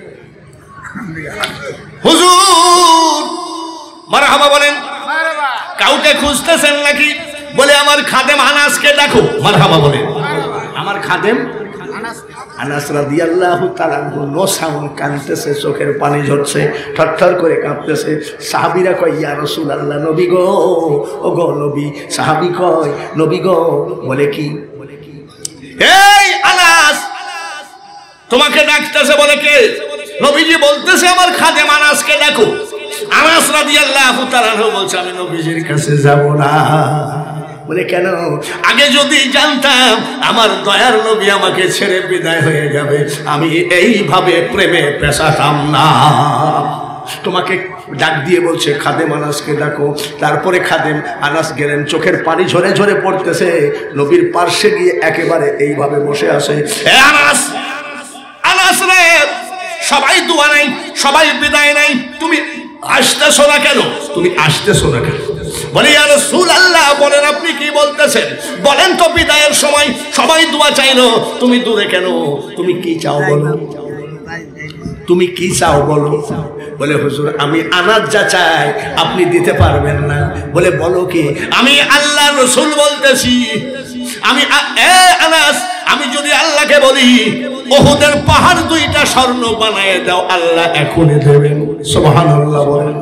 S1: হুজুর মারহাবা বলেন, কাউকে খুঁজতেছেন নাকি? বলে আমার খাদেম আনাসকে দেখো। মারহাবা বলেন, আমার খাদেম আনাস রাদিয়াল্লাহু তাআলা নো সাউন্ড কাঁদতেছে, চোখের পানি ঝরছে, থরথর করে কাঁপতেছে। সাহাবীরা কয়, ইয়া রাসূলুল্লাহ, নবী গো, ও গো নবী। সাহাবী কয়, নবী গো। বলে কি? এই আনাস তোমাকে ডাকতেছে। বলে কে? নবীজি বলতেছে আমার খাদেম আনাসকে দেখো। আনাস রাদিয়াল্লাহু তাআলা বলছে, আমি নবীজির কাছে যাব না। বলে কেন? আগে যদি জানতাম আমার দয়ার নবী আমাকে ছেড়ে বিদায় হয়ে যাবে, আমি এইভাবে প্রেমে পেশাতাম না। তোমাকে ডাক দিয়ে বলছে খাদেম আনাসকে ডাকো। তারপরে খাদেম আনাস গেলেন, চোখের পানি ঝরে ঝরে পড়তেছে। নবীর পার্শ্বে গিয়ে একেবারে এইভাবে বসে আসে। এ আনাস, আনাস রে, সবাই দোয়া নাই, সবাই বিদায় নাই, তুমি আসতেছো না কেন? তুমি আসতেছো না কেন? বলে ইয়া রাসূলুল্লাহ, বলেন আপনি কি বলতেছেন? বলেন তো, বিদায়ের সময় সবাই দোয়া চাইলো, তুমি দূরে কেন? তুমি কি চাও বলো, তুমি কি চাও বলো? বলে হুজুর আমি আনাস যা চাই আপনি দিতে পারবেন না। বলে বলো কি? আমি আল্লাহর রাসূল বলতেছি, আমি এ আনাস, আমি যদি আল্লাহকে বলি উহুদের পাহাড় দুইটা স্বর্ণ বানায় দাও, আল্লাহ এখনই দেবেন। সুবহানাল্লাহ বলেন।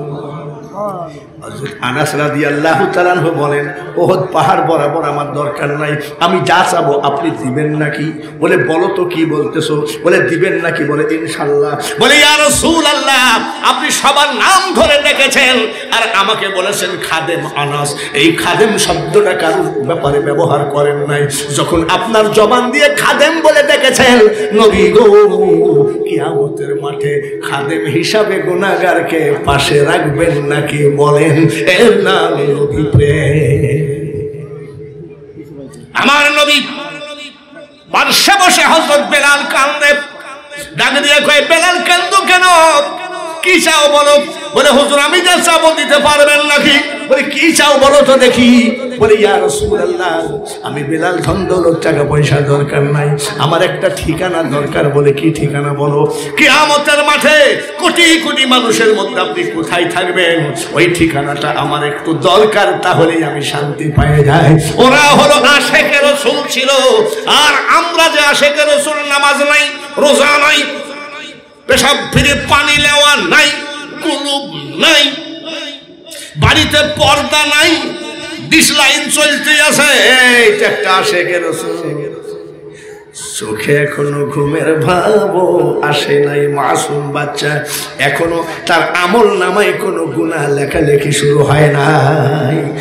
S1: আনাস রাদিয়াল্লাহু তাআলা বলেন, উহুদ পাহাড় বরাবর আমার দরকার নাই, আমি যা চাবো আপনি দিবেন নাকি? বলে বলো তো কি বলতেছো? বলে দিবেন নাকি? বলে ইনশাআল্লাহ। বলে ইয়া রাসূলুল্লাহ, আপনি সবার নাম ধরে ডেকেছেন আর আমাকে বলেছেন খাদেম আনাস। এই খাদেম শব্দটা কারোর ব্যাপারে ব্যবহার করেন নাই। যখন আপনার জবান দিয়ে খাদেম বলে ডেকেছেন, নবী গো, কিয়ামতের মাঠে খাদেম হিসাবে গুনাহগারকে পাশে রাখবেন নাকি? বলেন, এর নাম নবী প্রেম। আমার নবী পার্শ্বে বসে হযরত বেলাল কান্দে, ডাক দিয়ে কয়, বেলাল কান্দো কেন? কি চাও বলো? বলে হুজুর আমি যা চাবো দিতে পারবেন নাকি? বলে কি চাও বলো তো দেখি। বলে ইয়া রাসূলুল্লাহ, আমি বেলাল ধন দৌলত টাকা পয়সা দরকার নাই, আমার একটা ঠিকানা দরকার। বলে কি ঠিকানা বলো? কিয়ামতের মাঠে কোটি কোটি মানুষের মধ্যে আপনি কোথায় থাকবেন, ওই ঠিকানাটা আমার একটু দরকার, তাহলেই আমি শান্তি পেয়ে যাই। ওরা হলো আশিকে রাসূল ছিল, আর আমরা যে আশিকে রাসূল, নামাজ নাই, রোজা নাই, পেশাব ফিরে পানি নেওয়া নাই, কুলুব নাই, বাড়িতে পর্দা নাই, ডিশ লাইন চলতে আছে, এইটা একটা আশিকে রাসূল। চোখে এখনো ঘুমের ভাবও আসে নাই, মাসুম বাচ্চা, এখনো তার আমল নামায় কোনো গুনাহ লেখালেখি শুরু হয় নাই।